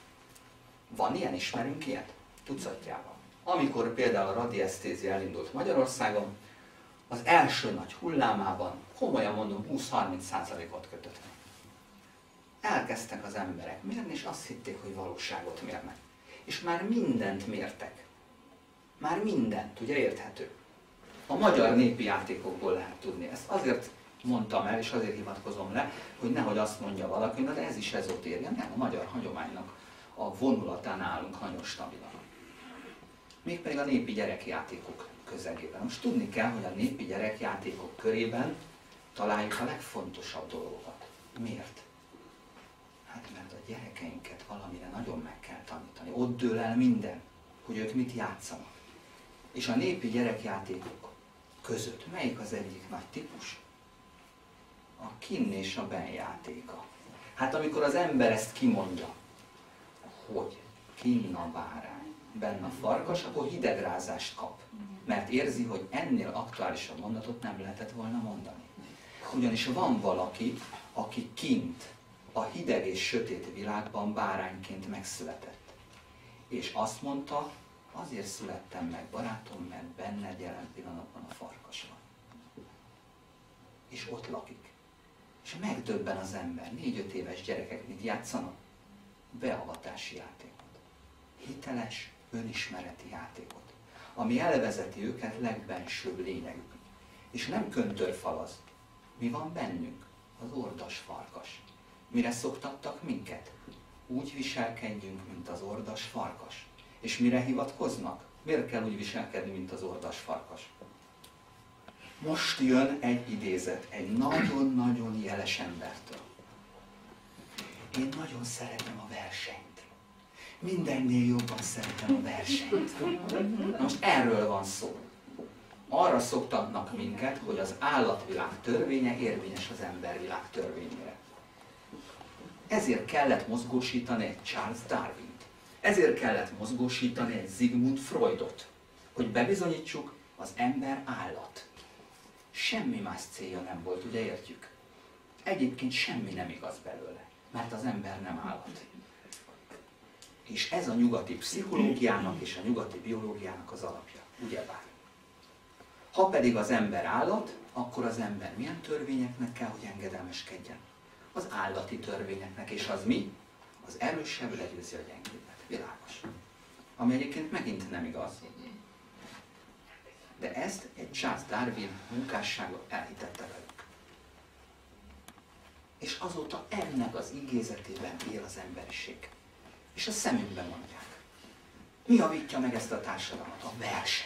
Van ilyen, ismerünk ilyet? Tucatjában. Amikor például a radiesztézia elindult Magyarországon, az első nagy hullámában, komolyan mondom, 20-30%-ot kötött meg. Elkezdtek az emberek mérni, és azt hitték, hogy valóságot mérnek. És már mindent mértek. Már mindent, ugye érthető. A magyar népi játékokból lehet tudni. Ezt azért mondtam el, és azért hivatkozom le, hogy nehogy azt mondja valaki, de ez is ezotéria. Nem, a magyar hagyománynak a vonulatán állunk nagyon stabilan. Mégpedig a népi gyerekjátékok közegében. Most tudni kell, hogy a népi gyerekjátékok körében találjuk a legfontosabb dolgokat. Miért? Hát mert a gyerekeinket valamire nagyon meg kell tanítani. Ott dől el minden, hogy ők mit játszanak. És a népi gyerekjátékok között melyik az egyik nagy típus? A kinn és a benn játéka. Hát amikor az ember ezt kimondja, hogy kinn a bárány, benn a farkas, akkor hidegrázást kap. Mert érzi, hogy ennél aktuálisabb mondatot nem lehetett volna mondani. Ugyanis van valaki, aki kint, a hideg és sötét világban bárányként megszületett. És azt mondta, azért születtem meg, barátom, mert benned jelen pillanatban a farkas van. És ott lakik. És megdöbben az ember, 4-5 éves gyerekek mit játszanak? Beavatási játékot. Hiteles, önismereti játékot. Ami elvezeti őket legbensőbb lényegük. És nem köntörfalaz. Mi van bennünk? Az ordas farkas. Mire szoktattak minket? Úgy viselkedjünk, mint az ordas farkas. És mire hivatkoznak? Miért kell úgy viselkedni, mint az ordas farkas? Most jön egy idézet, egy nagyon-nagyon jeles embertől. Én nagyon szeretem a versenyt. Mindennél jobban szeretem a versenyt. Most erről van szó. Arra szoktatnak minket, hogy az állatvilág törvénye érvényes az embervilág törvényére. Ezért kellett mozgósítani egy Charles Darwint. Ezért kellett mozgósítani egy Sigmund Freudot, hogy bebizonyítsuk, az ember állat. Semmi más célja nem volt, ugye értjük? Egyébként semmi nem igaz belőle, mert az ember nem állat. És ez a nyugati pszichológiának és a nyugati biológiának az alapja, ugyebár. Ha pedig az ember állat, akkor az ember milyen törvényeknek kell, hogy engedelmeskedjen? Az állati törvényeknek, és az mi? Az erősebb legyőzi a gyengébbet. Világos. Ami egyébként megint nem igaz. De ezt egy Charles Darwin munkássága elhitette velük. És azóta ennek az igézetében él az emberiség. És a szemünkben mondják. Mi javítja meg ezt a társadalmat? A verseny.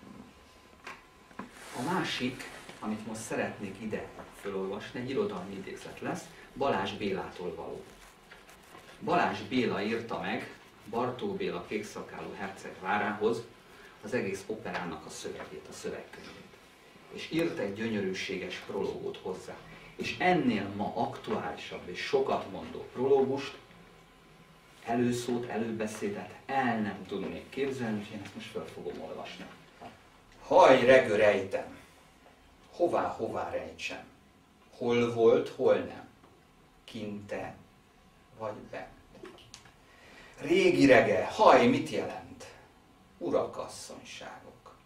A másik, amit most szeretnék ide felolvasni, egy irodalmi idézet lesz, Balázs Bélától való. Balázs Béla írta meg Bartók Béla kékszakálú herceg várához az egész operának a szövegét, a szövegkönyvét. És írt egy gyönyörűséges prológot hozzá. És ennél ma aktuálisabb és sokat mondó prológust, előszót, előbeszédet el nem tudnék képzelni, és én ezt most fel fogom olvasni. Haj, regő rejtem, hová rejtsem, hol volt, hol nem, kinte vagy bent. Régi rege, haj, mit jelent? Urakasszonyságok.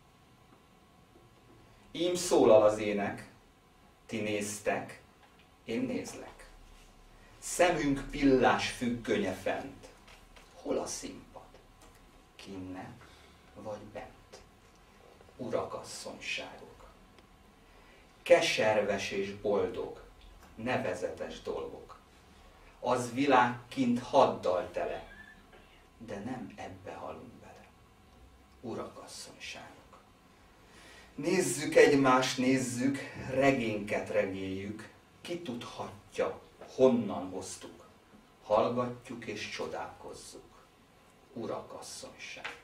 Ím szólal az ének, ti néztek, én nézlek. Szemünk pillás függönye fent, hol a színpad? Kinne vagy bent? Urakasszonyságok. Keserves és boldog, nevezetes dolgok. Az világ kint haddal tele, de nem ebbe halunk bele. Urakasszonyságok. Nézzük egymást, nézzük, regénket regéljük, ki tudhatja, honnan hoztuk. Hallgatjuk és csodálkozzuk. Urakasszonyságok.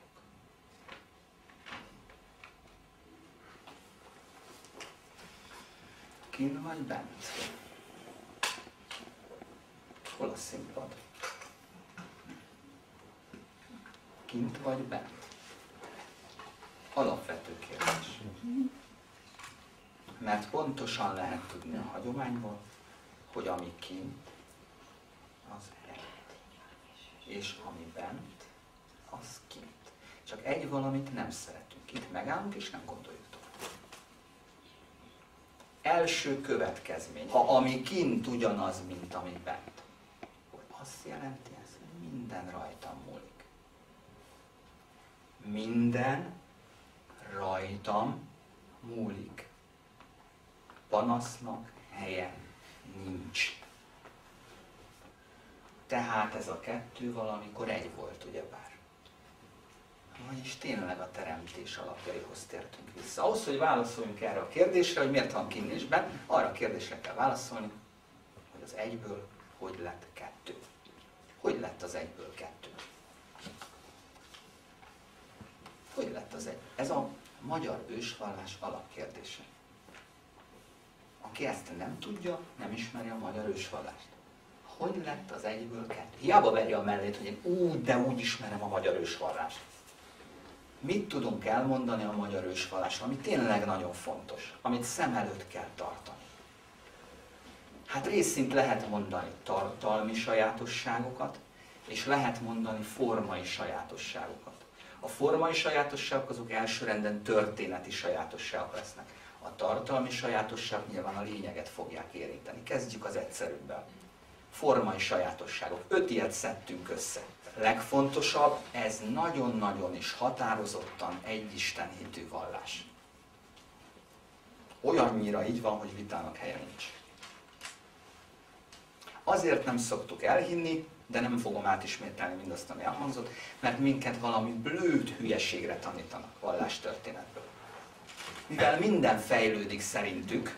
Kint vagy bent? Hol a színpad? Kint vagy bent? Alapvető kérdés. Mert pontosan lehet tudni a hagyományból, hogy ami kint, az bent. És ami bent, az kint. Csak egy valamit nem szeretünk. Itt megállunk és nem gondoljuk tovább. Első következmény, ha ami kint ugyanaz, mint ami bent, akkor azt jelenti ez, hogy minden rajtam múlik. Minden rajtam múlik. Panasznak helye nincs. Tehát ez a kettő valamikor egy volt, ugyebár. Vagyis tényleg a teremtés alapjaihoz tértünk vissza. Ahhoz, hogy válaszoljunk erre a kérdésre, hogy miért van kinn és bent, arra a kérdésre kell válaszolni, hogy az egyből hogy lett kettő. Hogy lett az egyből kettő? Hogy lett az egy? Ez a magyar ősvallás alapkérdése. Aki ezt nem tudja, nem ismeri a magyar ősvallást. Hogy lett az egyből kettő? Hiába verje a mellét, hogy én de úgy ismerem a magyar ősvallást. Mit tudunk elmondani a magyar ősvallásról, ami tényleg nagyon fontos, amit szem előtt kell tartani? Hát részint lehet mondani tartalmi sajátosságokat, és lehet mondani formai sajátosságokat. A formai sajátosságok azok elsőrendben történeti sajátosságok lesznek. A tartalmi sajátosságok nyilván a lényeget fogják érinteni. Kezdjük az egyszerűbbel. Formai sajátosságok. 5 ilyet szedtünk össze. Legfontosabb, ez nagyon-nagyon is határozottan egy istenhitű vallás. Olyannyira így van, hogy vitának helye nincs. Azért nem szoktuk elhinni, de nem fogom átismételni mindazt, ami elhangzott, mert minket valami blőd hülyeségre tanítanak vallástörténetből. Mivel minden fejlődik szerintük,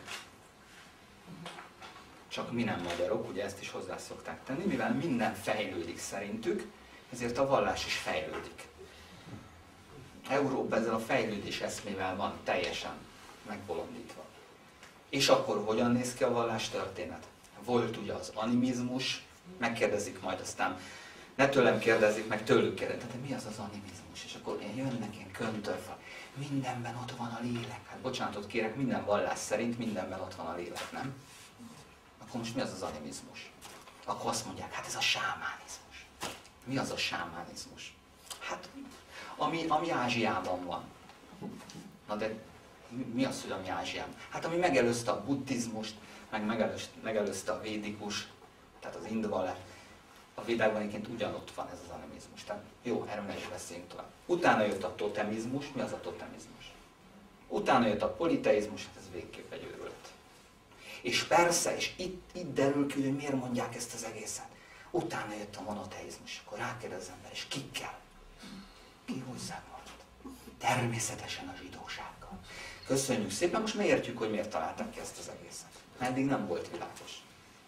csak mi nem magyarok, ugye ezt is hozzá szokták tenni, mivel minden fejlődik szerintük, ezért a vallás is fejlődik. Európa ezzel a fejlődés eszmével van teljesen megbolondítva. És akkor hogyan néz ki a vallástörténet? Volt ugye az animizmus, megkérdezik majd aztán, ne tőlem kérdezik, meg tőlük kérdezik, de mi az az animizmus? És akkor jönnek ilyen köntörfal, mindenben ott van a lélek. Hát bocsánatot kérek, minden vallás szerint mindenben ott van a lélek, nem? Akkor most mi az az animizmus? Akkor azt mondják, hát ez a sámánizmus. Mi az a sámánizmus? Hát, ami Ázsiában van. Na de mi az, hogy ami Ázsiában? Hát ami megelőzte a buddhizmust, meg megelőzte a védikus, tehát az indvallás. A védákban egyébként ugyanott van ez az animizmus. Tehát jó, erről ne is beszéljünk tovább. Utána jött a totemizmus. Mi az a totemizmus? Utána jött a politeizmus, hát ez végképp egy őrület. És persze, és itt derül ki, hogy miért mondják ezt az egészet. Utána jött a monoteizmus, akkor rákérdez az ember, és kikkel? Ki hozzá maradt? Természetesen a zsidósággal. Köszönjük szépen, most mi értjük, hogy miért találták ki ezt az egészet. Eddig nem volt világos.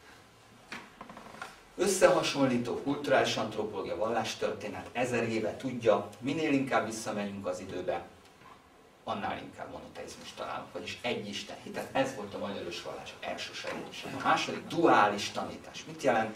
Összehasonlító kulturális antropológia, vallástörténet 1000 éve tudja, minél inkább visszamegyünk az időbe, annál inkább monoteizmus találunk, vagyis egy Isten hitet. Ez volt a magyar ősvallás első sejtése. A második duális tanítás. Mit jelent?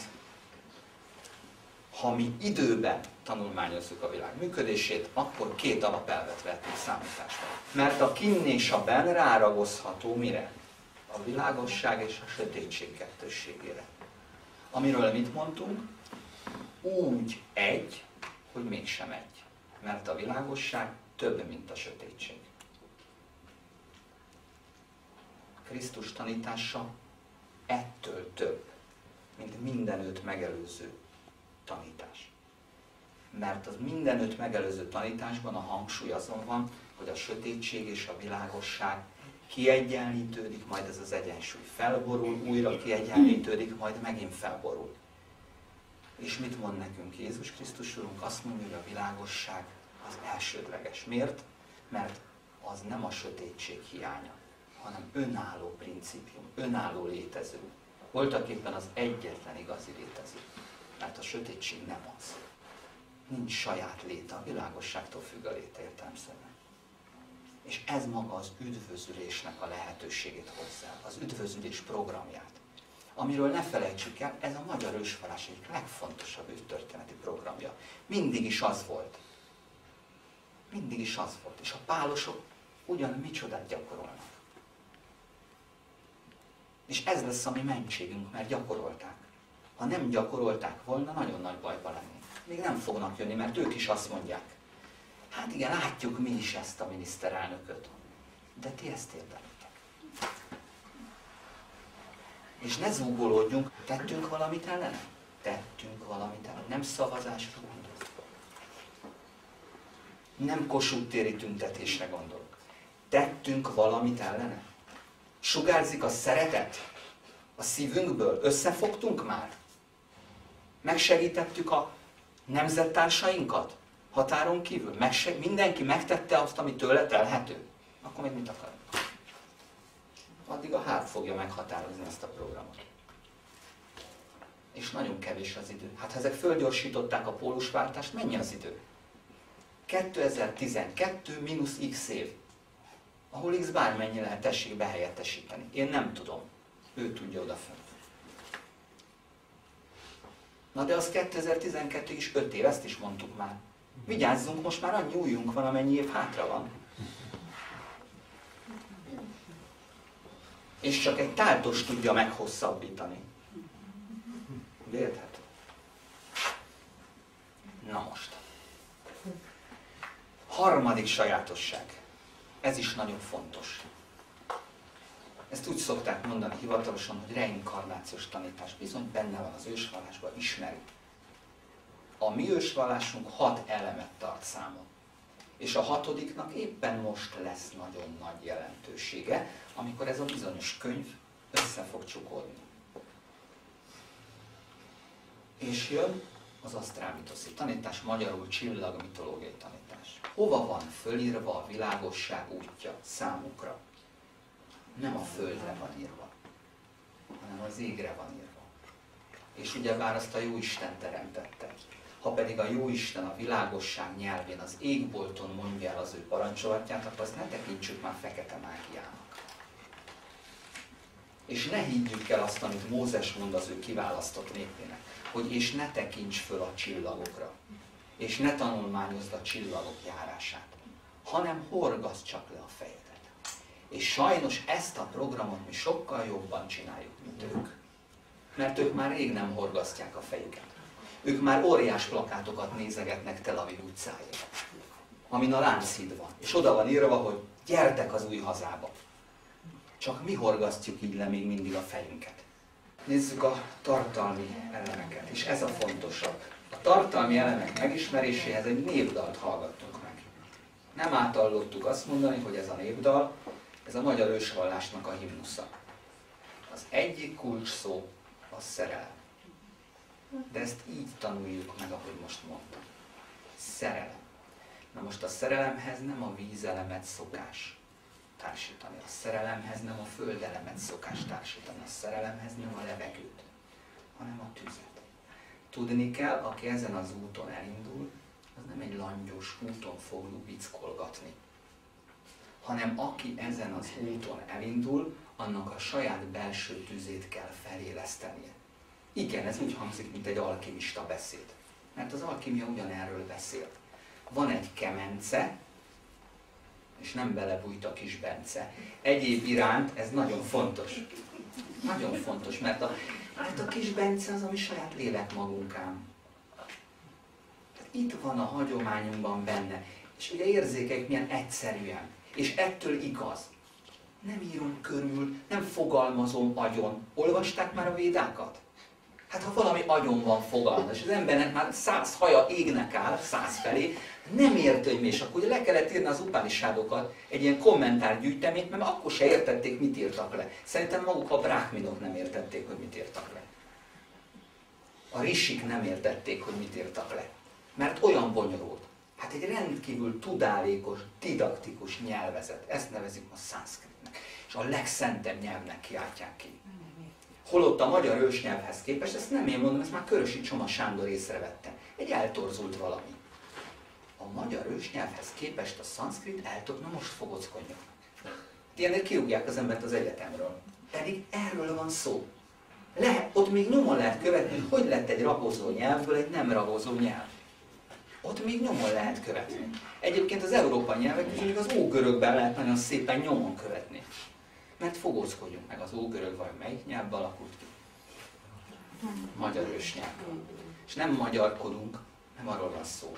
Ha mi időben tanulmányozzuk a világ működését, akkor két alapelvet vettünk számításba. Mert a kin és a ben ráragozható mire? A világosság és a sötétség kettősségére. Amiről mit mondtunk? Úgy egy, hogy mégsem egy. Mert a világosság több, mint a sötétség. Krisztus tanítása ettől több, mint mindenőt megelőző tanítás. Mert az mindenőt megelőző tanításban a hangsúly azon van, hogy a sötétség és a világosság kiegyenlítődik, majd ez az egyensúly felborul, újra kiegyenlítődik, majd megint felborul. És mit mond nekünk Jézus Krisztus Urunk? Azt mondja, hogy a világosság az elsődleges. Miért? Mert az nem a sötétség hiánya, hanem önálló principium, önálló létező. Voltaképpen az egyetlen igazi létező. Mert a sötétség nem az. Nincs saját léte, a világosságtól függ a léte értelemszerűen. És ez maga az üdvözülésnek a lehetőségét hozzá, az üdvözülés programját. Amiről ne felejtsük el, ez a magyar ősvallás egyik legfontosabb történeti programja. Mindig is az volt. Mindig is az volt. És a pálosok ugyan micsodát gyakorolnak. És ez lesz a mi mentségünk, mert gyakorolták. Ha nem gyakorolták volna, nagyon nagy bajba lennénk. Még nem fognak jönni, mert ők is azt mondják. Hát igen, látjuk mi is ezt a miniszterelnököt. De ti ezt érdemlitek. És ne zúgolódjunk, tettünk valamit ellene? Tettünk valamit ellene. Nem szavazásra gondolok. Nem Kossuth téri tüntetésre gondolok. Tettünk valamit ellene? Sugárzik a szeretet a szívünkből? Összefogtunk már? Megsegítettük a nemzettársainkat? Határon kívül? Mindenki megtette azt, ami tőle telhető? Akkor még mit akarunk? Addig a ház fogja meghatározni ezt a programot. És nagyon kevés az idő. Hát ha ezek fölgyorsították a pólusváltást, mennyi az idő? 2012 mínusz x év. Ahol x bármennyi lehet, tessék behelyettesíteni. Én nem tudom. Ő tudja odafönt. Na de az 2012 is 5 év, ezt is mondtuk már. Vigyázzunk, most már annyi újunk van, amennyi év hátra van. És csak egy táltos tudja meghosszabbítani. Véletlenül. Na most. Harmadik sajátosság. Ez is nagyon fontos. Ezt úgy szokták mondani hivatalosan, hogy reinkarnációs tanítás. Bizony benne van az ősvallásban, ismeri. A mi ősvallásunk 6 elemet tart számon. És a 6. éppen most lesz nagyon nagy jelentősége, amikor ez a bizonyos könyv össze fog csukódni. És jön az asztrálmitoszi tanítás, magyarul csillagmitológiai tanítás. Hova van fölírva a világosság útja számukra? Nem a földre van írva, hanem az égre van írva. És ugyebár azt a Jóisten teremtette. Ha pedig a Jóisten a világosság nyelvén az égbolton mondja el az ő parancsolatját, akkor azt ne tekintsük már fekete mágiának. És ne higgyük el azt, amit Mózes mond az ő kiválasztott népének, hogy és ne tekints föl a csillagokra, és ne tanulmányozd a csillagok járását, hanem horgazd csak le a fejedet. És sajnos ezt a programot mi sokkal jobban csináljuk, mint ők. Mert ők már rég nem horgasztják a fejüket. Ők már óriás plakátokat nézegetnek Tel Aviv utcáin, amin a Lánchíd van. És oda van írva, hogy gyertek az új hazába. Csak mi horgasztjuk így le még mindig a fejünket. Nézzük a tartalmi elemeket, és ez a fontosabb. A tartalmi elemek megismeréséhez egy népdalt hallgattunk meg. Nem átallottuk azt mondani, hogy ez a népdal, ez a magyar ősvallásnak a himnusza. Az egyik kulcs szó a szerelem. De ezt így tanuljuk meg, ahogy most mondtam. Szerelem. Na most a szerelemhez nem a vízelemet szokás társítani. A szerelemhez nem a földelemet szokás társítani. A szerelemhez nem a levegőt, hanem a tüzet. Tudni kell, aki ezen az úton elindul, az nem egy langyos úton fog lubickolgatni, hanem aki ezen az úton elindul, annak a saját belső tüzét kell felélesztenie. Igen, ez úgy hangzik, mint egy alkimista beszéd. Mert az alkimia ugyanerről beszél. Van egy kemence, és nem belebújt a kis Bence. Egyéb iránt ez nagyon fontos. Nagyon fontos, mert a kis Bence az, ami saját lélekmagunkám. Itt van a hagyományunkban benne. És ugye érzékeljük, milyen egyszerűen. És ettől igaz. Nem írom körül, nem fogalmazom agyon. Olvasták már a védákat? Hát ha valami agyon van fogalma, és az embernek már 100 haja égnek áll, 100 felé, nem ért, hogy mi, és akkor ugye le kellett írni az Upanishadokat, egy ilyen kommentárgyűjteményt, mert akkor se értették, mit írtak le. Szerintem maguk a bráhminok nem értették, hogy mit írtak le. A risik nem értették, hogy mit írtak le. Mert olyan bonyolult. Hát egy rendkívül tudálékos, didaktikus nyelvezet. Ezt nevezik a szanszkritnek. És a legszentebb nyelvnek kiáltják ki. Holott a magyar ősnyelvhez képest, ezt nem én mondom, ezt már Körösi Csoma Sándor észrevette. Egy eltorzult valami. A magyar ősnyelvhez képest a szanszkrit na most fogockodjak. Ilyenek kirúgják az embert az egyetemről. Pedig erről van szó. Ott még nyomon lehet követni, hogy lett egy ragozó nyelvből egy nem ragozó nyelv. Ott még nyomon lehet követni. Egyébként az európai nyelvek közül még az ógörögben lehet nagyon szépen nyomon követni. Mert fogózkodjunk meg, az ógörög vagy melyik nyelvbe alakult ki? Magyar ősnyelv. És nem magyarkodunk, nem arról van szó.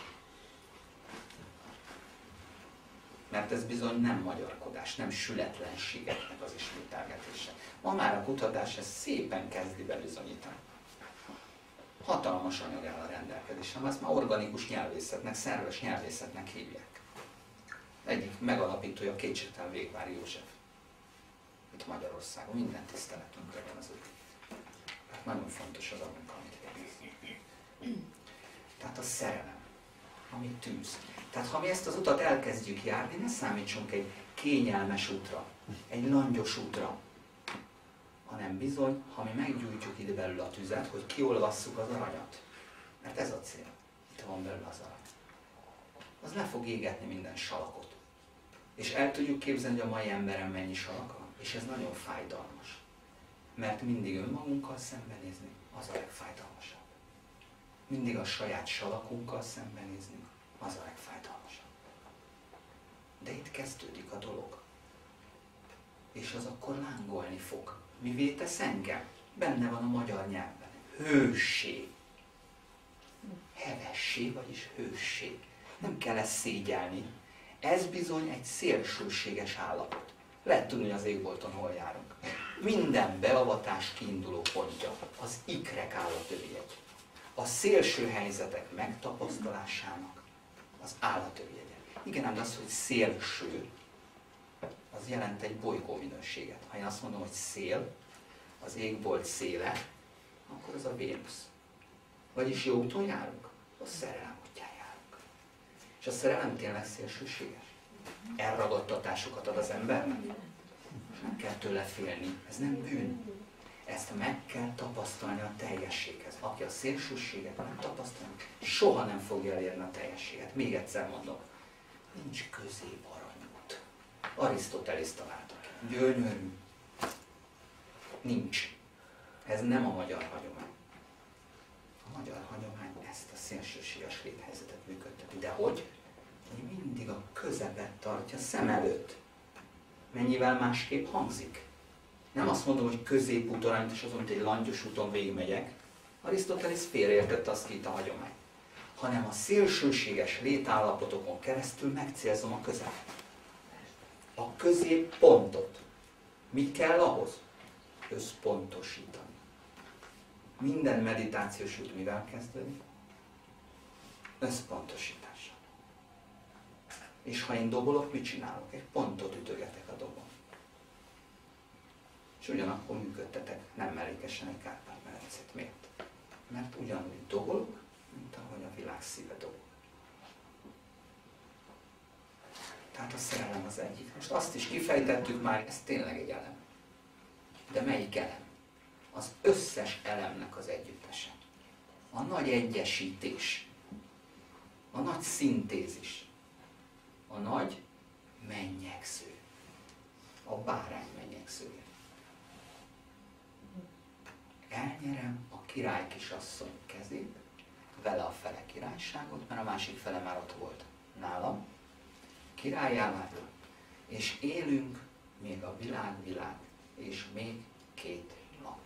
Mert ez bizony nem magyarkodás, nem sületlenségeknek az ismételgetése. Ma már a kutatás ezt szépen kezdi bebizonyítani. Hatalmas anyag áll a rendelkezésem, ezt már organikus nyelvészetnek, szerves nyelvészetnek hívják. Egyik megalapítója kétségtelen Végvári József. Itt Magyarországon, minden tiszteletünk legyen az ő. Tehát nagyon fontos az a munka, amit végez. Tehát a szerelem, ami tűz. Tehát ha mi ezt az utat elkezdjük járni, ne számítsunk egy kényelmes útra, egy langyos útra, hanem bizony, ha mi meggyújtjuk ide belül a tüzet, hogy kiolvasszuk az aranyat. Mert ez a cél. Itt van belül az arany. Az le fog égetni minden salakot. És el tudjuk képzelni, hogy a mai emberen mennyi salak van. És ez nagyon fájdalmas. Mert mindig önmagunkkal szembenézni, az a legfájdalmasabb. Mindig a saját salakunkkal szembenézni, az a legfájdalmasabb. De itt kezdődik a dolog. És az akkor lángolni fog. Mivé tesz engem? Benne van a magyar nyelvben. Hősség. Hevesség, vagyis hősség. Nem kell ezt szégyelni. Ez bizony egy szélsőséges állapot. Lehet tudni, hogy az égbolton hol járunk. Minden beavatás kiinduló pontja az ikrek állatövjegy. A szélső helyzetek megtapasztalásának az állatövjegye. Igen, ám az, hogy szélső, az jelent egy bolygó minőséget. Ha én azt mondom, hogy szél, az égbolt széle, akkor az a Vénusz. Vagyis jó úton járunk? A szerelem útján járunk. És a szerelem tényleg szélsőséges? Elragadtatásokat ad az embernek? És nem kell tőle félni, ez nem bűn. Ezt meg kell tapasztalni a teljességhez. Aki a szélsőséget nem tapasztalja, soha nem fogja elérni a teljességet. Még egyszer mondok, nincs közép-aranyút. Arisztotelész találta ki. Gyönyörű. Nincs. Ez nem a magyar hagyomány. A magyar hagyomány ezt a szélsőséges léthelyzetet működteti. De hogy? Hogy mindig a közepet tartja szem előtt. Mennyivel másképp hangzik? Nem azt mondom, hogy középúton, és azon, mint egy langyos úton végigmegyek. Arisztotelész félreértette azt itt a hagyomány. Hanem a szélsőséges létállapotokon keresztül megcélzom a közepet. A középpontot. Mit kell ahhoz? Összpontosítani. Minden meditációs út mivel kezdődik? Összpontosítással. És ha én dobolok, mit csinálok? Egy pontot ütögetek a dobon. És ugyanakkor működtetek nem mellékesen egy Kárpát-medencét. Miért? Mert ugyanúgy dobolok, mint ahogy a világ szíve dobol. Tehát a szerelem az egyik. Most azt is kifejtettük már, ez tényleg egy elem. De melyik elem? Az összes elemnek az együttese. A nagy egyesítés. A nagy szintézis. A nagy mennyegsző. A bárány mennyegszője. Elnyerem a király kisasszony kezét, vele a fele királyságot, mert a másik fele már ott volt nálam. Királlyá váltam, és élünk még a világ, és még 2 nap.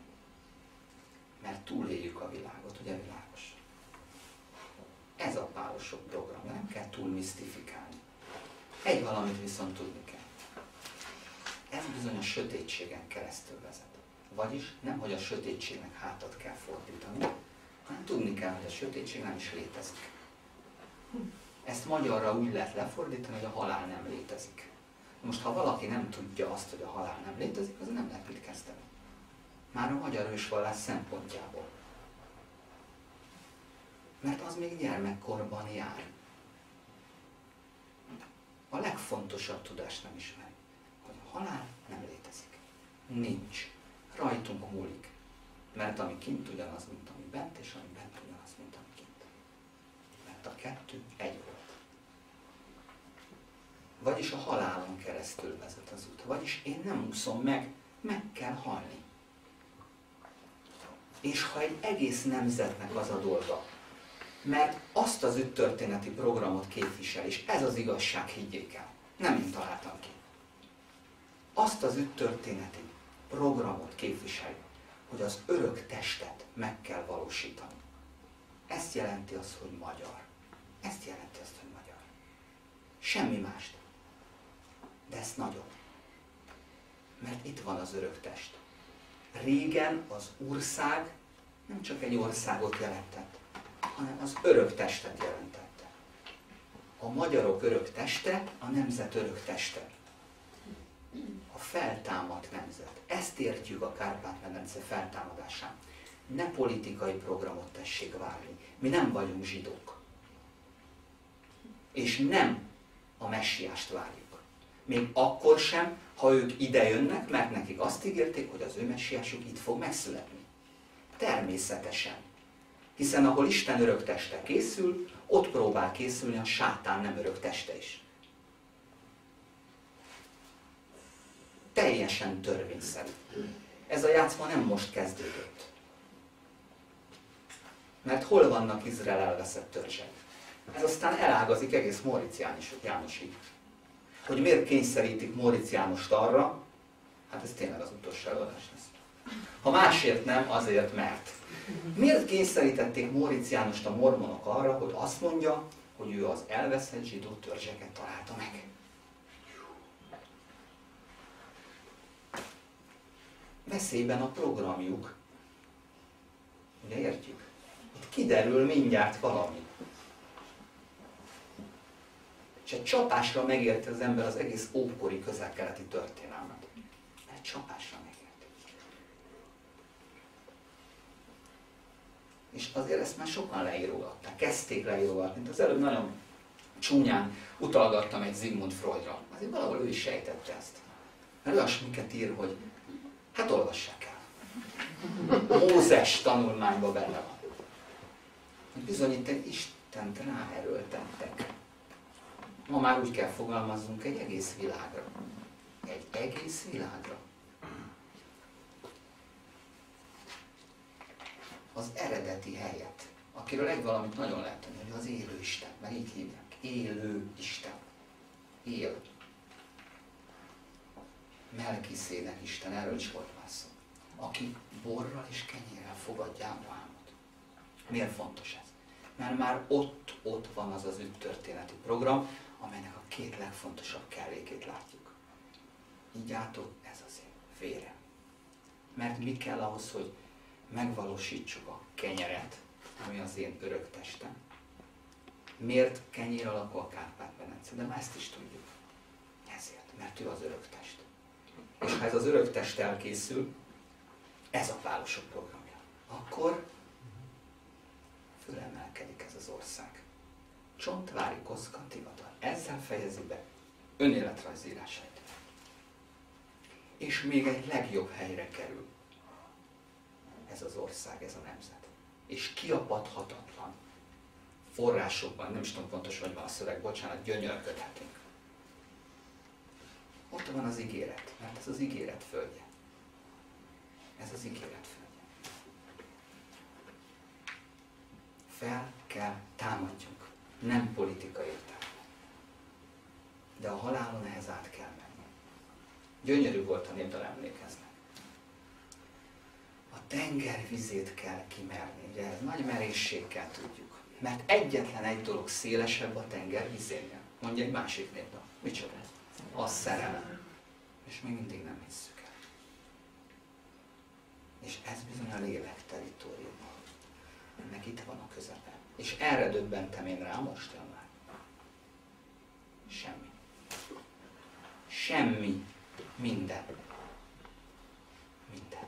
Mert túléljük a világot, ugye világos? Ez a pálosok program, nem kell túl misztifikálni. Egy valamit viszont tudni kell. Ez bizony a sötétségen keresztül vezet. Vagyis nem, hogy a sötétségnek hátat kell fordítani, hanem tudni kell, hogy a sötétség nem is létezik. Ezt magyarra úgy lehet lefordítani, hogy a halál nem létezik. Most, ha valaki nem tudja azt, hogy a halál nem létezik, az nem lehet mit kezdeni. Már a magyar ősvallás szempontjából. Mert az még gyermekkorban jár. A legfontosabb tudást nem ismeri, hogy a halál nem létezik. Nincs. Rajtunk múlik. Mert ami kint ugyanaz, mint ami bent, és ami bent ugyanaz, mint ami kint. Mert a 2 egy volt. Vagyis a halálon keresztül vezet az út. Vagyis én nem úszom meg kell halni. És ha egy egész nemzetnek az a dolga, mert azt az üttörténeti programot képvisel, és ez az igazság, higgyék el, nem én találtam ki. Azt az üttörténeti programot képvisel, hogy az örök testet meg kell valósítani. Ezt jelenti az, hogy magyar. Ezt jelenti azt, hogy magyar. Semmi mást. De ez nagyon. Mert itt van az örök test. Régen az ország nem csak egy országot jelentett, hanem az örök testet jelentette. A magyarok örök teste, a nemzet örök teste. A feltámadt nemzet. Ezt értjük a Kárpát-medence feltámadásán. Ne politikai programot tessék várni. Mi nem vagyunk zsidók. És nem a messiást várjuk. Még akkor sem, ha ők ide jönnek, mert nekik azt ígérték, hogy az ő messiásuk itt fog megszületni. Természetesen. Hiszen ahol Isten örök teste készül, ott próbál készülni a sátán nem örök teste is. Teljesen törvényszerű. Ez a játszma nem most kezdődött. Mert hol vannak Izrael elveszett törzsek? Ez aztán elágazik egész Móricz Jánosig. Hogy miért kényszerítik Móricz Jánost arra, hát ez tényleg az utolsó előadás lesz. Ha másért nem, azért mert. Miért kényszerítették Móricz Jánost a mormonok arra, hogy azt mondja, hogy ő az elveszett zsidó törzseket találta meg? Veszélyben a programjuk. Ugye értjük? Itt kiderül mindjárt valami. És egy csapásra megérti az ember az egész ókori közel-keleti történelmet. Egy csapásra megérti. És azért ezt már sokan leírogatták, kezdték leírogatni. Mint az előbb nagyon csúnyán utalgattam egy Sigmund Freudra. Azért valahol ő is sejtette ezt. Mert ő olyasmiket ír, hogy hát olvassák el. Mózes tanulmányban benne van. Bizony itt egy Istent ráerőltettek. Ma már úgy kell fogalmaznunk, egy egész világra. Egy egész világra. Az eredeti helyet, akiről egy valamit nagyon lehet tenni, hogy az élő Isten, mert így hívják. Élő Isten. Él. Melkiszédek Isten, erről is volt már szó. Aki borral és kenyérrel fogadja Ábrahámot. Miért fontos ez? Mert már ott van az az történeti program, amelynek a két legfontosabb kellékét látjuk. Így átod, ez az én vérem. Mert mi kell ahhoz, hogy megvalósítsuk a kenyeret, ami az én örök testem. Miért kenyér alakú a Kárpát-medence? De már ezt is tudjuk. Ezért, mert ő az örök test. És ha ez az örök test elkészül, ez a pálosok programja. Akkor fölemelkedik ez az ország. Csontvári Koszka Tivadar. Ezzel fejezi be önéletrajzírásait. És még egy legjobb helyre kerül ez az ország, ez a nemzet. És kiapadhatatlan forrásokban, nem is tudom pontosan, hogy van a szöveg, bocsánat, gyönyörködhetünk. Ott van az ígéret, mert ez az ígéret földje. Ez az ígéret földje. Fel kell támadjunk, nem politikai értelemben. De a halálon ehhez át kell menni. Gyönyörű volt a népdal, emlékeznek. A tenger vizét kell kimerni, ugye ez nagy merészséggel tudjuk. Mert egyetlen egy dolog szélesebb a tenger vizénél. Mondja egy másik népdal. Micsoda? A szerelem. És még mindig nem hisszük el. És ez bizony a lélek teritoriuma. Ennek itt van a közepe. És erre döbbentem én rá most már. Semmi. Semmi. Minden. Minden.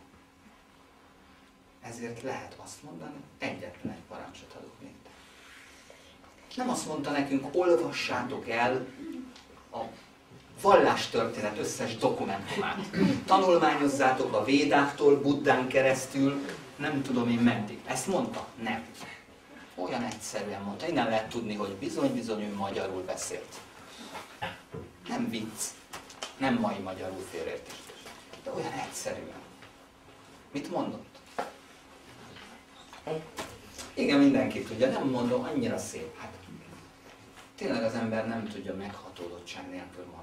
Ezért lehet azt mondani, egyetlen egy parancsot adok még. Nem azt mondta nekünk, olvassátok el a vallástörténet összes dokumentumát. Tanulmányozzátok a Védáktól, Buddhán keresztül, nem tudom én meddig. Ezt mondta? Nem. Olyan egyszerűen mondta. Innen lehet tudni, hogy bizony-bizony ő magyarul beszélt. Nem vicc. Nem mai magyarul félreértés. De olyan egyszerűen. Mit mondott? Igen, mindenki tudja. Nem mondom, annyira szép. Hát, tényleg az ember nem tudja meghatódottság nélkül mondani.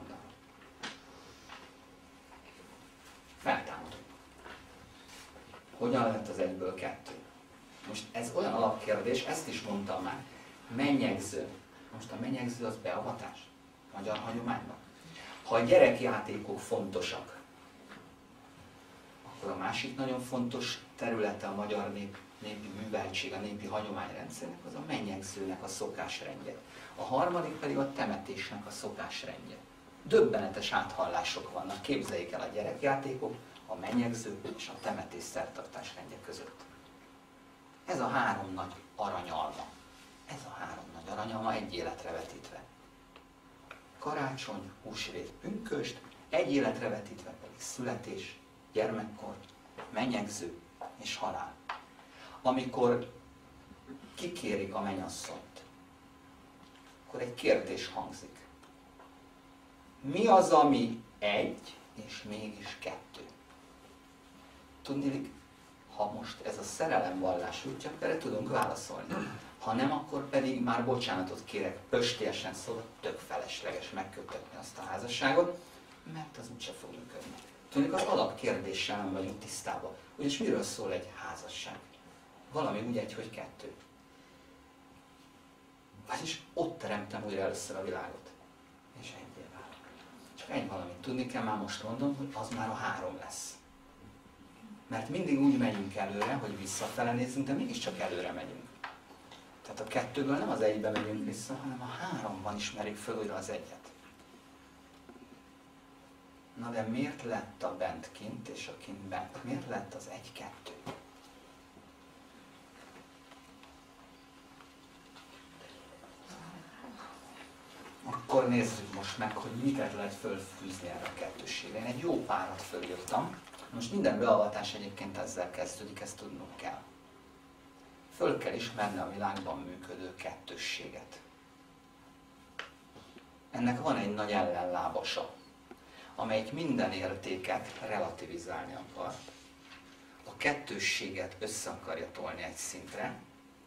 Feltámadok. Hogyan lett az egyből kettő? Most ez olyan alapkérdés, ezt is mondtam már. Mennyegző. Most a mennyegző az beavatás? Magyar hagyományban. Ha a gyerekjátékok fontosak, akkor a másik nagyon fontos területe a magyar népi műveltség, a népi hagyományrendszernek, az a mennyegzőnek a szokásrendje. A harmadik pedig a temetésnek a szokásrendje. Döbbenetes áthallások vannak, képzeljék el a gyerekjátékok, a mennyegző és a temetés szertartás rendje között. Ez a három nagy aranyalma. Ez a három nagy aranyalma egy életre vetítve. Karácsony, húsvét, pünkösd, egy életre vetítve pedig születés, gyermekkor, mennyegző és halál. Amikor kikérik a mennyasszonyt, akkor egy kérdés hangzik. Mi az, ami egy, és mégis kettő? Tudniillik, ha most ez a szerelemvallás útja, erre tudunk válaszolni. Ha nem, akkor pedig már bocsánatot kérek, pöstiesen szóval tök felesleges megköttetni azt a házasságot, mert az úgyse fog működni. Tudjuk, az alapkérdéssel nem vagyunk tisztában. Ugyanis miről szól egy házasság? Valami úgy egy, hogy kettő. Vagyis ott teremtem újra először a világot. És egyé válik. Csak egy valamit tudni kell, már most mondom, hogy az már a három lesz. Mert mindig úgy megyünk előre, hogy visszafele nézzünk, de mégiscsak előre megyünk. Tehát a kettőből nem az egybe megyünk vissza, hanem a háromban ismerjük föl újra az egyet. Na de miért lett a bent kint és a kint bent? Miért lett az egy-kettő? akkor nézzük most meg, hogy miket lehet fölfűzni erre a kettősségre. Én egy jó párat fölírtam. Most minden beavatás egyébként ezzel kezdődik, ezt tudnunk kell. Föl kell ismerni a világban működő kettősséget. Ennek van egy nagy ellenlábasa, amelyik minden értéket relativizálni akar. A kettősséget össze akarja tolni egy szintre,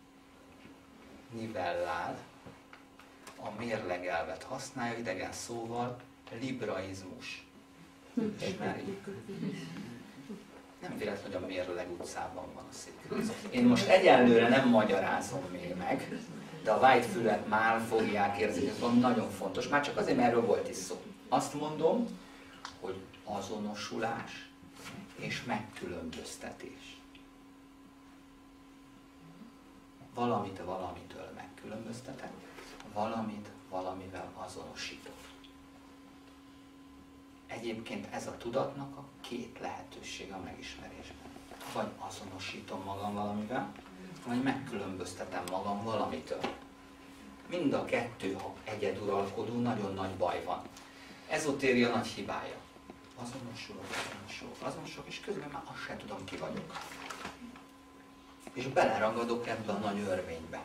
nivellál, a mérlegelvet használja, idegen szóval libraizmus. Ismerjük? Nem véletlen, hogy a Mérleg utcában van a szék. Én most egyelőre nem magyarázom még meg, de a Whitefület már fogják érezni, ez van nagyon fontos, már csak azért, mert erről volt is szó. Azt mondom, hogy azonosulás és megkülönböztetés. Valamit valamitől megkülönböztetek, valamit valamivel azonosítok. Egyébként ez a tudatnak a két lehetősége a megismerésben. Vagy azonosítom magam valamivel, vagy megkülönböztetem magam valamitől. Mind a kettő, ha egyeduralkodó, nagyon nagy baj van. Ezotéria nagy hibája. Azonosulok, és közben már azt sem tudom, ki vagyok. És beleragadok ebbe a nagy örvénybe.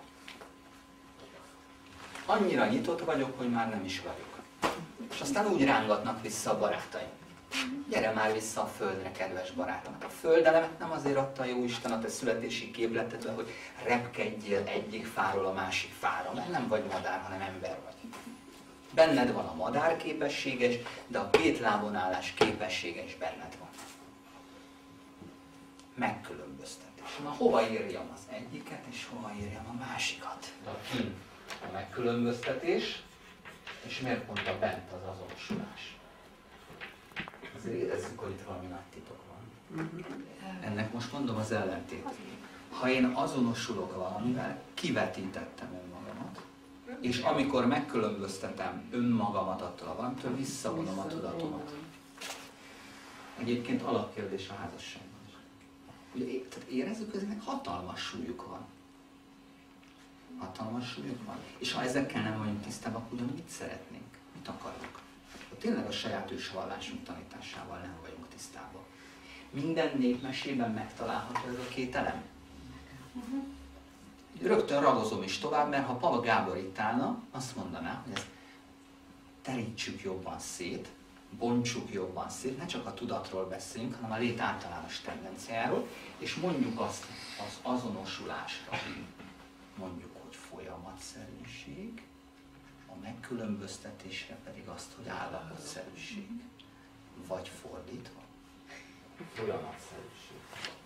Annyira nyitott vagyok, hogy már nem is vagyok. És aztán úgy rángatnak vissza a barátaim. Gyere már vissza a földre, kedves barátom. A földelemet nem azért adta a Jóisten a te születési képletedbe, hogy repkedjél egyik fáról a másik fára, mert nem vagy madár, hanem ember vagy. Benned van a madár képessége, de a két lábon állás képessége is benned van. Megkülönböztetés. Na, hova írjam az egyiket, és hova írjam a másikat? A megkülönböztetés, és miért pont a bent az azonosulás? Azért érezzük, hogy itt valami nagy titok van. Ennek most mondom az ellentét. Ha én azonosulok valamivel, kivetítettem önmagamat, és amikor megkülönböztetem önmagamat attól a valamitől, visszavonom a tudatomat. Egyébként alapkérdés a házasságban. Ugye, tehát érezzük, hogy ennek hatalmas súlyuk van. Hatalmas súlyuk van. És ha ezekkel nem vagyunk tisztában, akkor mit szeretnénk? Mit akarunk? Ha tényleg a saját ősvallásunk tanításával nem vagyunk tisztában. Minden népmesében megtalálható ez a két elem. Rögtön ragozom is tovább, mert ha Pava Gábor itt állna, azt mondaná, hogy ezt terítsük jobban szét, bontsuk jobban szét, ne csak a tudatról beszéljünk, hanem a lét általános tendenciáról, és mondjuk azt az azonosulásra, mondjuk, hogy folyamatszerűség, a megkülönböztetésre pedig azt, hogy állapotszerűség, vagy fordítva, folyamatszerűség.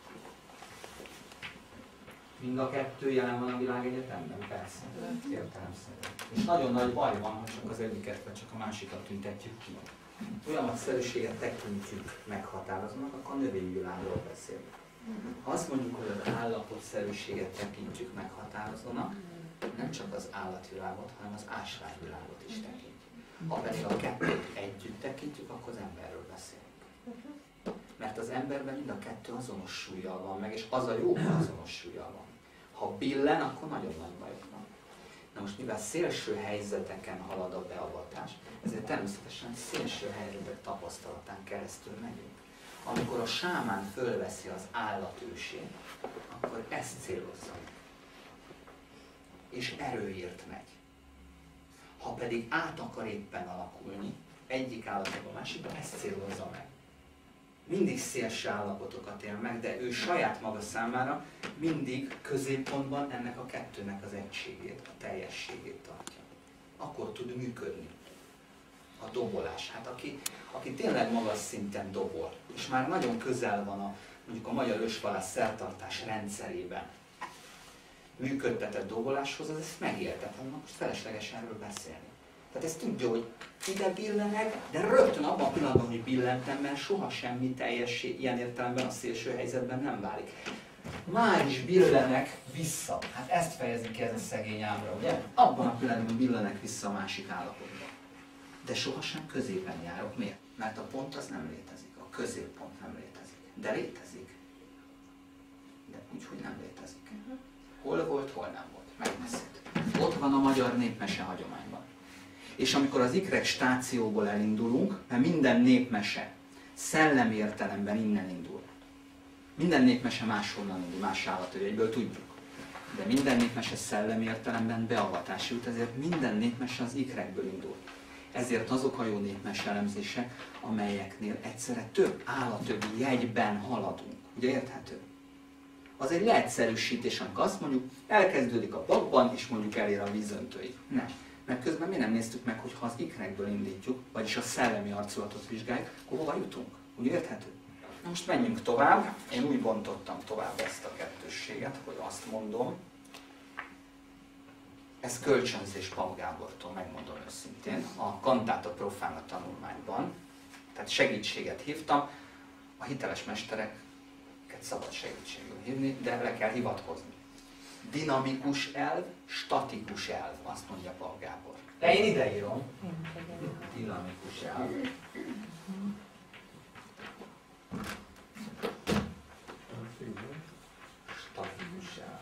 Mind a kettő jelen van a világegyetemben? Persze, értelemszerűen. És nagyon nagy baj van, ha csak az egyiket, vagy csak a másikat tüntetjük ki. Folyamatszerűséget tekintjük meghatározónak, akkor a növényvilágról beszélünk. Ha azt mondjuk, hogy az állapotszerűséget tekintjük meghatározónak, nem csak az állatvilágot, hanem az ásványvilágot is tekintjük. Ha pedig a kettőt együtt tekintjük, akkor az emberről beszélünk. Mert az emberben mind a kettő azonos súllyal van meg, és az a jó, ha azonos súllyal van. Ha billen, akkor nagyon nagy bajok van. Na most mivel szélső helyzeteken halad a beavatás, ezért természetesen szélső helyzetek tapasztalatán keresztül megyünk. Amikor a sámán fölveszi az állatősét, akkor ezt célozza meg. És erőért megy. Ha pedig át akar éppen alakulni, egyik állatok a másikba, ezt célozza meg. Mindig szélső állapotokat él meg, de ő saját maga számára mindig középpontban ennek a kettőnek az egységét, a teljességét tartja. Akkor tud működni. A dobolás. Hát aki tényleg magas szinten dobol, és már nagyon közel van mondjuk a magyar ősvallás szertartás rendszerében működtetett doboláshoz, az ezt megérte. Most felesleges erről beszélni. Tehát ezt tudja, hogy ide billenek, de rögtön abban a pillanatban, hogy billentem, mert soha semmi teljessé ilyen értelemben a szélső helyzetben nem válik. Már is billenek vissza. Hát ezt fejezi ki ez a szegény ábra, ugye? Abban a pillanatban billenek vissza a másik állapotba. De sohasem középen járok. Miért? Mert a pont az nem létezik. A középpont nem létezik. De létezik. De úgy, hogy nem létezik. Hol volt, hol nem volt. Megbeszélt. Ott van a magyar népmese hagyományban. És amikor az ikrek stációból elindulunk, mert minden népmese szellemi értelemben innen indul. Minden népmese máshonnan indul, más állatörvényből tudjuk. De minden népmese szellemi értelemben beavatás jut, ezért minden népmese az ikrekből indul. Ezért azok a jó népmese elemzések, amelyeknél egyszerre több állatörvény jegyben haladunk. Ugye érthető? Az egy leegyszerűsítés, amikor azt mondjuk, elkezdődik a bakban, és mondjuk elér a vízöntőig. Nem. Mert közben mi nem néztük meg, hogy ha az ikrekből indítjuk, vagyis a szellemi arculatot vizsgáljuk, akkor hova jutunk? Ugye érthető? Na most menjünk tovább. Én úgy bontottam tovább ezt a kettősséget, hogy azt mondom, ez kölcsönzés Pap Gábortól, megmondom őszintén, a Cantato Profana tanulmányban, tehát segítséget hívtam, a hiteles mestereket szabad segítségül hívni, de le kell hivatkozni. Dinamikus elv, statikus elv, azt mondja Pap Gábor. De én ideírom. Dinamikus elv. Statikus elv.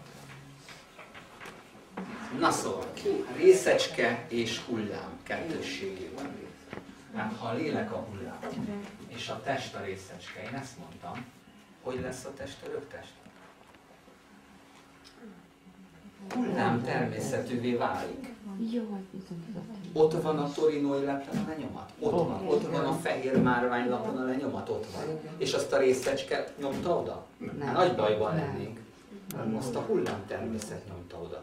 Na szóval, részecske és hullám kettősségében. Hát ha a lélek a hullám, és a test a részecske, én ezt mondtam, hogy lesz a test öröktest? Hullám természetűvé válik. Ott van a torinói leplen a lenyomat? Ott van a fehér márványlapon a lenyomat? Ott van. És azt a részecske nyomta oda? Hát nagy bajban lennénk. Azt a hullám természet nyomta oda.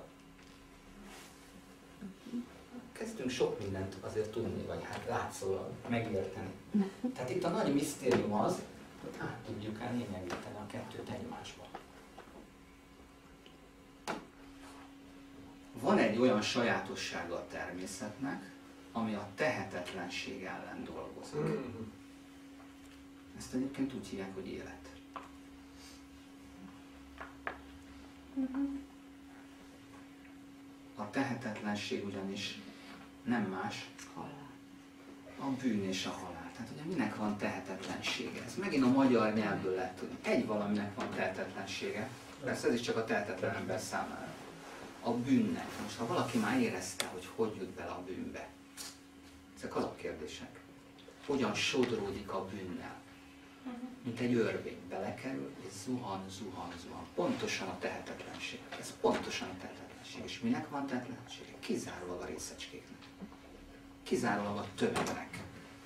Kezdünk sok mindent azért tudni, vagy hát látszólag megérteni. Tehát itt a nagy misztérium az, hogy át tudjuk lényegíteni a kettőt egymásba. Van egy olyan sajátossága a természetnek, ami a tehetetlenség ellen dolgozik. Ezt egyébként úgy hívják, hogy élet. A tehetetlenség ugyanis nem más, a bűn és a halál. Tehát ugye minek van tehetetlensége? Ez megint a magyar nyelvből lehet tudni. Egy valaminek van tehetetlensége, persze ez is csak a tehetetlen ember számára. A bűnnek. Most ha valaki már érezte, hogy jut bele a bűnbe. Ezek alapkérdések. Hogyan sodródik a bűnnel? Mint egy örvény belekerül, és zuhan. Pontosan a tehetetlenség. Ez pontosan a tehetetlenség. És minek van tehetetlensége? Kizárólag a részecskéknek. Kizárólag a tömegnek.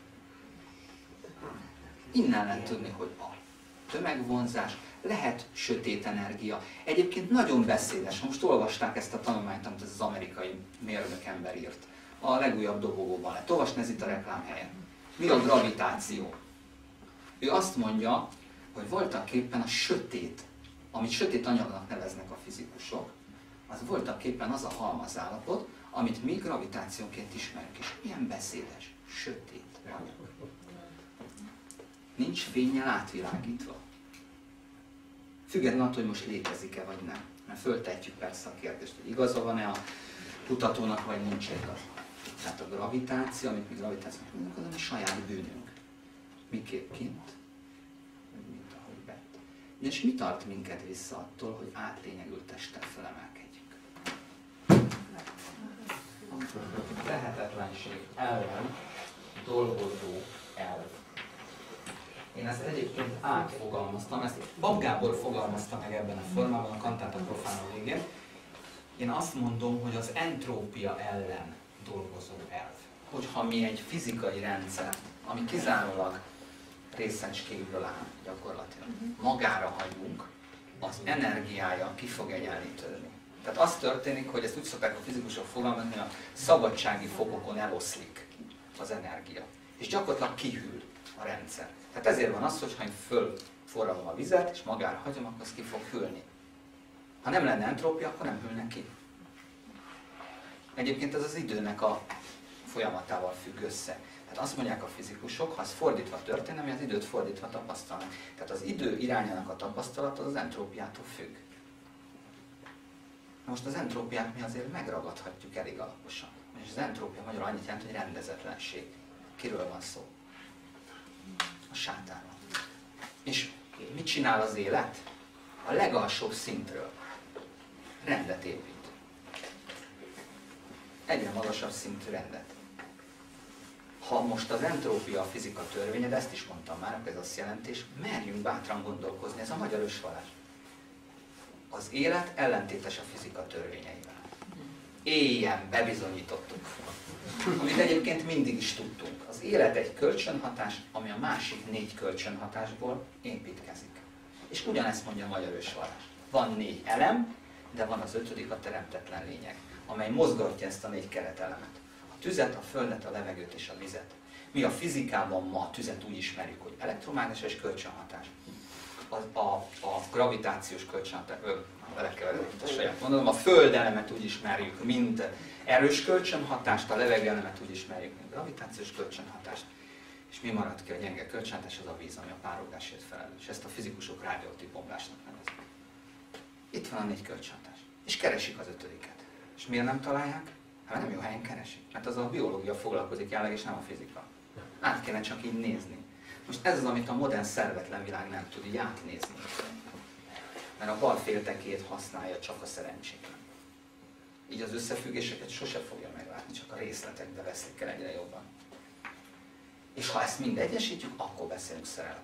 Innen lehet tudni, hogy a tömegvonzás, lehet sötét energia. Egyébként nagyon beszédes. Most olvasták ezt a tanulmányt, amit ez az amerikai mérnök ember írt. A legújabb dobogóban lett. Olvasni, ez itt a reklámhelyen. Mi a gravitáció? Ő azt mondja, hogy voltaképpen a sötét, amit sötét anyagnak neveznek a fizikusok, az voltaképpen az a halmazállapot, amit mi gravitációként ismerünk. És milyen beszédes, sötét anyag. Nincs fénnyel átvilágítva. Függetlenül attól, hogy most létezik-e vagy nem. Mert föltetjük persze a kérdést, hogy igaza van-e a kutatónak, vagy nincs igaz. Tehát a gravitáció, amit mi gravitációnak mondjuk, az a saját bűnünk. Miképp kint, mint ahogy bent. És mi tart minket vissza attól, hogy átlényegült testtel felemelkedjünk? A lehetetlenség ellen dolgozó elv. Én ezt egyébként átfogalmaztam, ezt Pap Gábor fogalmazta meg ebben a formában, a Cantato Profana végén. Én azt mondom, hogy az entrópia ellen dolgozó elv. Hogyha mi egy fizikai rendszer, ami kizárólag részecskékből áll gyakorlatilag, magára hagyunk, az energiája ki fog egyenlítődni. Tehát az történik, hogy ezt úgy szokták a fizikusok fogalmazni, hogy a szabadsági fokokon eloszlik az energia. És gyakorlatilag kihűl a rendszer. Tehát ezért van az, hogy ha én fölforralom a vizet, és magára hagyom, akkor az ki fog hűlni. Ha nem lenne entrópia, akkor nem hűlne ki. Egyébként ez az időnek a folyamatával függ össze. Tehát azt mondják a fizikusok, ha ez fordítva történne, mi az időt fordítva tapasztalnak. Tehát az idő irányának a tapasztalat az entrópiától függ. Na most az entrópiát mi azért megragadhatjuk elég alaposan. És az entrópia magyarul annyit jelent, hogy rendezetlenség. Kiről van szó? A sátánról. És mit csinál az élet? A legalsóbb szintről rendet épít. Egyre magasabb szintű rendet. Ha most az entrópia a fizika törvénye, de ezt is mondtam már, ez azt jelenti, és merjünk bátran gondolkozni, ez a magyar ősvallás. Az élet ellentétes a fizika törvényeivel. Éljen bebizonyítottuk. Amit egyébként mindig is tudtunk. Az élet egy kölcsönhatás, ami a másik 4 kölcsönhatásból építkezik. És ugyanezt mondja a magyar ősvallás. Van 4 elem, de van az 5. a teremtetlen lényeg, amely mozgatja ezt a 4 keretelemet. A tüzet, a földet, a levegőt és a vizet. Mi a fizikában ma a tüzet úgy ismerjük, hogy elektromágneses kölcsönhatás. A gravitációs kölcsönhatás, belekeverődött a saját mondatom, a földelemet úgy ismerjük, mint erős kölcsönhatást, a levegőelemet úgy ismerjük, mint gravitációs kölcsönhatást, és mi marad ki a gyenge kölcsönhatás, az a víz, ami a párolgásért felelős. Ezt a fizikusok rádióaktív bomlásnak nevezik. Itt van a 4 kölcsönhatás. És keresik az 5-et. És miért nem találják? Hát nem jó helyen keresik. Mert az a biológia foglalkozik jelenleg, és nem a fizika. Át kéne csak így nézni. Most ez az, amit a modern szervetlen világ nem tud így átnézni. Mert a bal féltekét használja csak a szerencsétlen. Így az összefüggéseket sose fogja meglátni, csak a részletekbe veszik el egyre jobban. És ha ezt mind egyesítjük, akkor beszélünk szerelemről.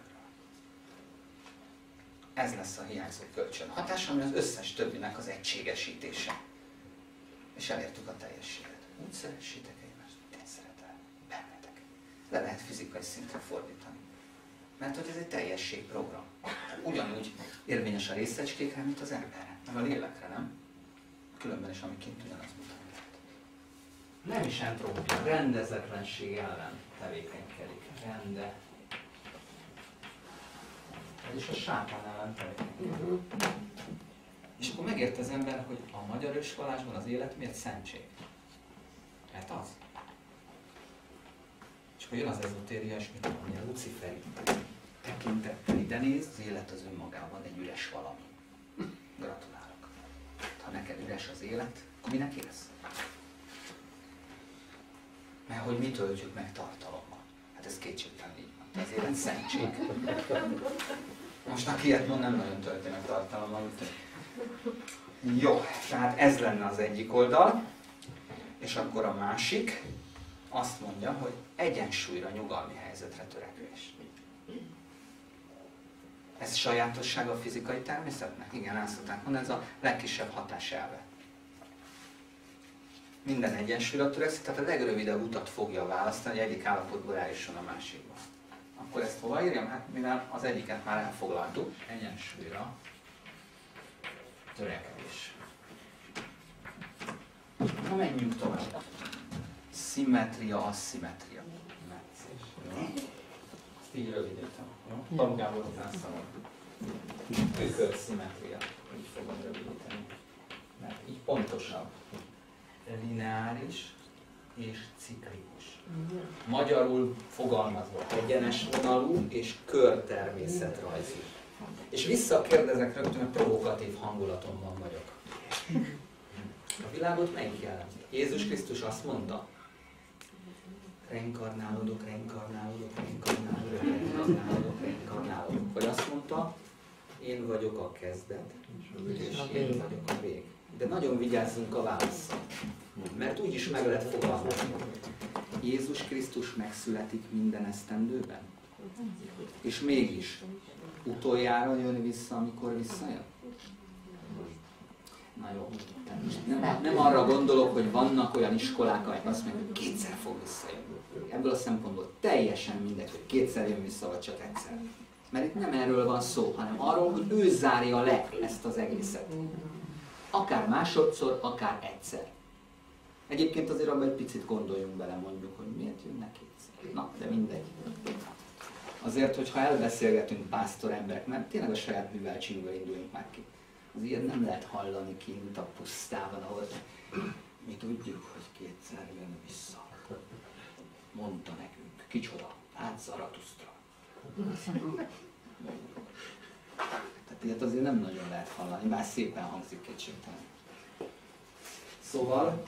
Ez lesz a hiányzó kölcsönhatás, ami az összes többinek az egységesítése. És elértük a teljességet. Úgy szeressétek egymást, én szeretem bennetek. Le lehet fizikai szintre fordítani. Mert hogy ez egy teljességprogram. Ugyanúgy érvényes a részecskékre, mint az emberre, meg a lélekre, nem? Különben is, ami kint ugyanaz mutatja. Nem is entrópia, rendezetlenség ellen tevékenykedik. Rende. És a sátán ellen tevékenykedik. És akkor megérte az ember, hogy a magyar ősvallásban az élet miért szentség? Mert az. És akkor jön az ezotéria, és mit mondja, luciferi tekintettel ide néz, az élet az önmagában egy üres valami. Gratulálok. Ha neked üres az élet, akkor minek élsz? Mert hogy mi töltjük meg tartalommal. Hát ez kétségtelen így van. Az élet szentség. Most aki ilyet mond, nem nagyon tölti meg tartalommal. Jó, tehát ez lenne az egyik oldal, és akkor a másik azt mondja, hogy egyensúlyra, nyugalmi helyzetre törekvés. Ez sajátosság a fizikai természetnek? Igen, azt szokták mondani, ez a legkisebb hatáselve. Minden egyensúlyra törekszik, tehát a legrövidebb utat fogja választani, hogy egyik állapotból eljusson a másikba. Akkor ezt hova írjam? Hát mivel az egyiket már elfoglaltuk, egyensúlyra törekvés. Na menjünk tovább. Szimmetria, asszimetria. Azt így rövidítem. Tom Gábor után szabad. Tükörszimmetria. Így fogom rövidíteni. Mert így pontosabb. Lineáris és ciklikus. Magyarul fogalmazva egyenes vonalú és körtermészetrajzú. És visszakérdezek rögtön, hogy provokatív hangulatomban vagyok. A világot melyik jellemzi? Jézus Krisztus azt mondta, reinkarnálódok, reinkarnálódok, reinkarnálódok, reinkarnálódok, reinkarnálódok. Vagy azt mondta, én vagyok a kezdet, és én vagyok a vég. De nagyon vigyázzunk a válaszra, mert úgyis meg lehet fogalmazni. Jézus Krisztus megszületik minden esztendőben? És mégis utoljára jön vissza, amikor visszajön? Na jó, nem arra gondolok, hogy vannak olyan iskolák, amelyek azt mondják, hogy kétszer fog visszajönni. Ebből a szempontból teljesen mindegy, hogy kétszer jön vissza, vagy csak egyszer. Mert itt nem erről van szó, hanem arról, hogy ő zárja le ezt az egészet. Akár másodszor, akár egyszer. Egyébként azért abban egy picit gondoljunk bele, mondjuk, hogy miért jönnek kétszer. Na, de mindegy. Azért, hogyha elbeszélgetünk pásztor emberek, mert tényleg a saját műveltségünkből induljunk már ki. Az ilyen nem lehet hallani kint a pusztában, ahol mi tudjuk, hogy kétszer jön vissza. Mondta nekünk. Kicsoda? Hát Zaratusztra. Tehát ilyet azért nem nagyon lehet hallani, bár szépen hangzik kétségtelen. Szóval,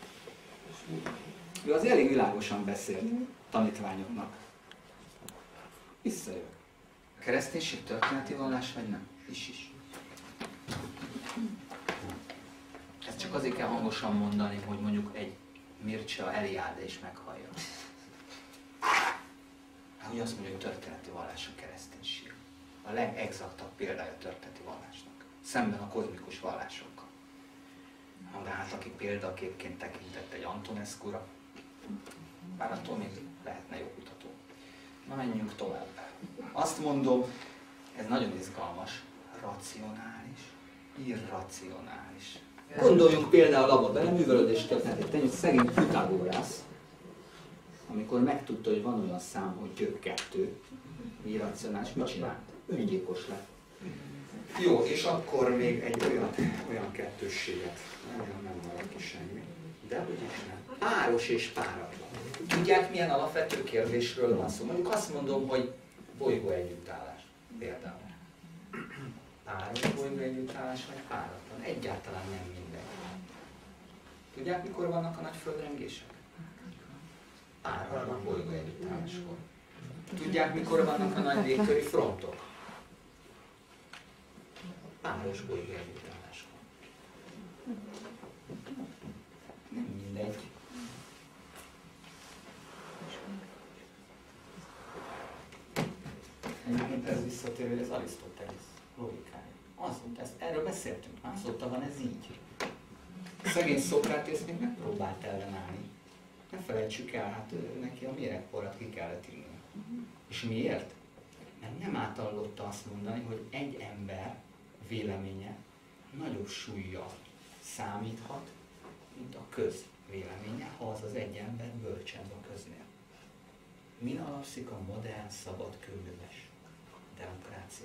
ő az elég világosan beszélt tanítványoknak. Visszajön. A kereszténység történeti vallás, vagy nem? Is. Ezt csak azért kell hangosan mondani, hogy mondjuk egy Mircea Eliade is meghallja. hogy azt mondja, hogy történeti vallás a kereszténység. A legexaktabb példája a történeti vallásnak. Szemben a kozmikus vallásokkal. De hát aki példaképként tekintett egy Antonescu-ra, bár attól még lehetne jó kutató. Na menjünk tovább. Azt mondom, ez nagyon izgalmas, racionális, irracionális. Gondoljunk például abba bele, művelődés történetét, egy szegény Pythagorász, amikor megtudta, hogy van olyan szám, hogy gyök 2, irracionális, mit csinált? Öngyilkos lett. Jó, és akkor még egy olyan kettősséget. Nem marad ki semmi. De hogy is nem. Páros és páratlan. Tudják, milyen alapvető kérdésről van szó? Mondjuk azt mondom, hogy bolygó együttállás. Például. Páros bolygó együttállás, vagy páratlan. Egyáltalán nem mindegy. Tudják, mikor vannak a nagy földrengések? Páratlan bolygó együttálláskor. Tudják, mikor vannak a nagy légköri frontok? Páros bolygó együttálláskor. Nem mindegy. Egyébként ez visszatérő, hogy az Arisztotelész logikája. Azt mondta, erről beszéltünk, azóta van ez így. Szegény Szokratész még megpróbált ellenállni. Ne felejtsük el, hát neki a méregporrat ki kellett inni. És miért? Mert nem átallotta azt mondani, hogy egy ember véleménye nagyobb súllyal számíthat, mint a köz véleménye, ha az egy ember bölcsebb a köznél. Min alapszik a modern, szabad, kőműves demokrácia?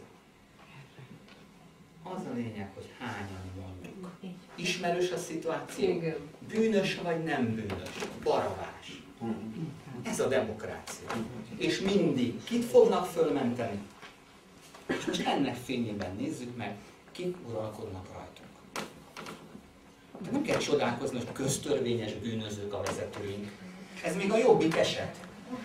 Az a lényeg, hogy hányan mondjuk. Ismerős a szituáció? Bűnös vagy nem bűnös? Baravás. Ez a demokrácia. És mindig kit fognak fölmenteni? És most ennek fényében nézzük meg, kik uralkodnak rajtunk. De nem kell csodálkozni, hogy köztörvényes bűnözők a vezetőink. Ez még a jobbik eset.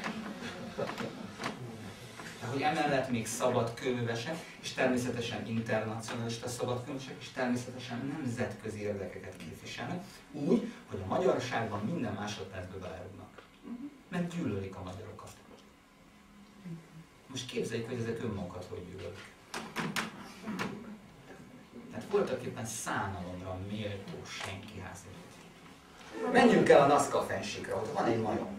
De hogy emellett még szabad kőművesek, és természetesen internacionalista szabadkőművesek, és természetesen nemzetközi érdekeket képviselnek, úgy, hogy a magyarságban minden másodpercbe belerúgnak. Mert gyűlölik a magyarokat. Most képzeljük, hogy ezek önmagukat hogy gyűlölik. Tehát voltak éppen szánalomra méltó senki házi. Menjünk el a Nazca fennsíkra, ott van egy majom.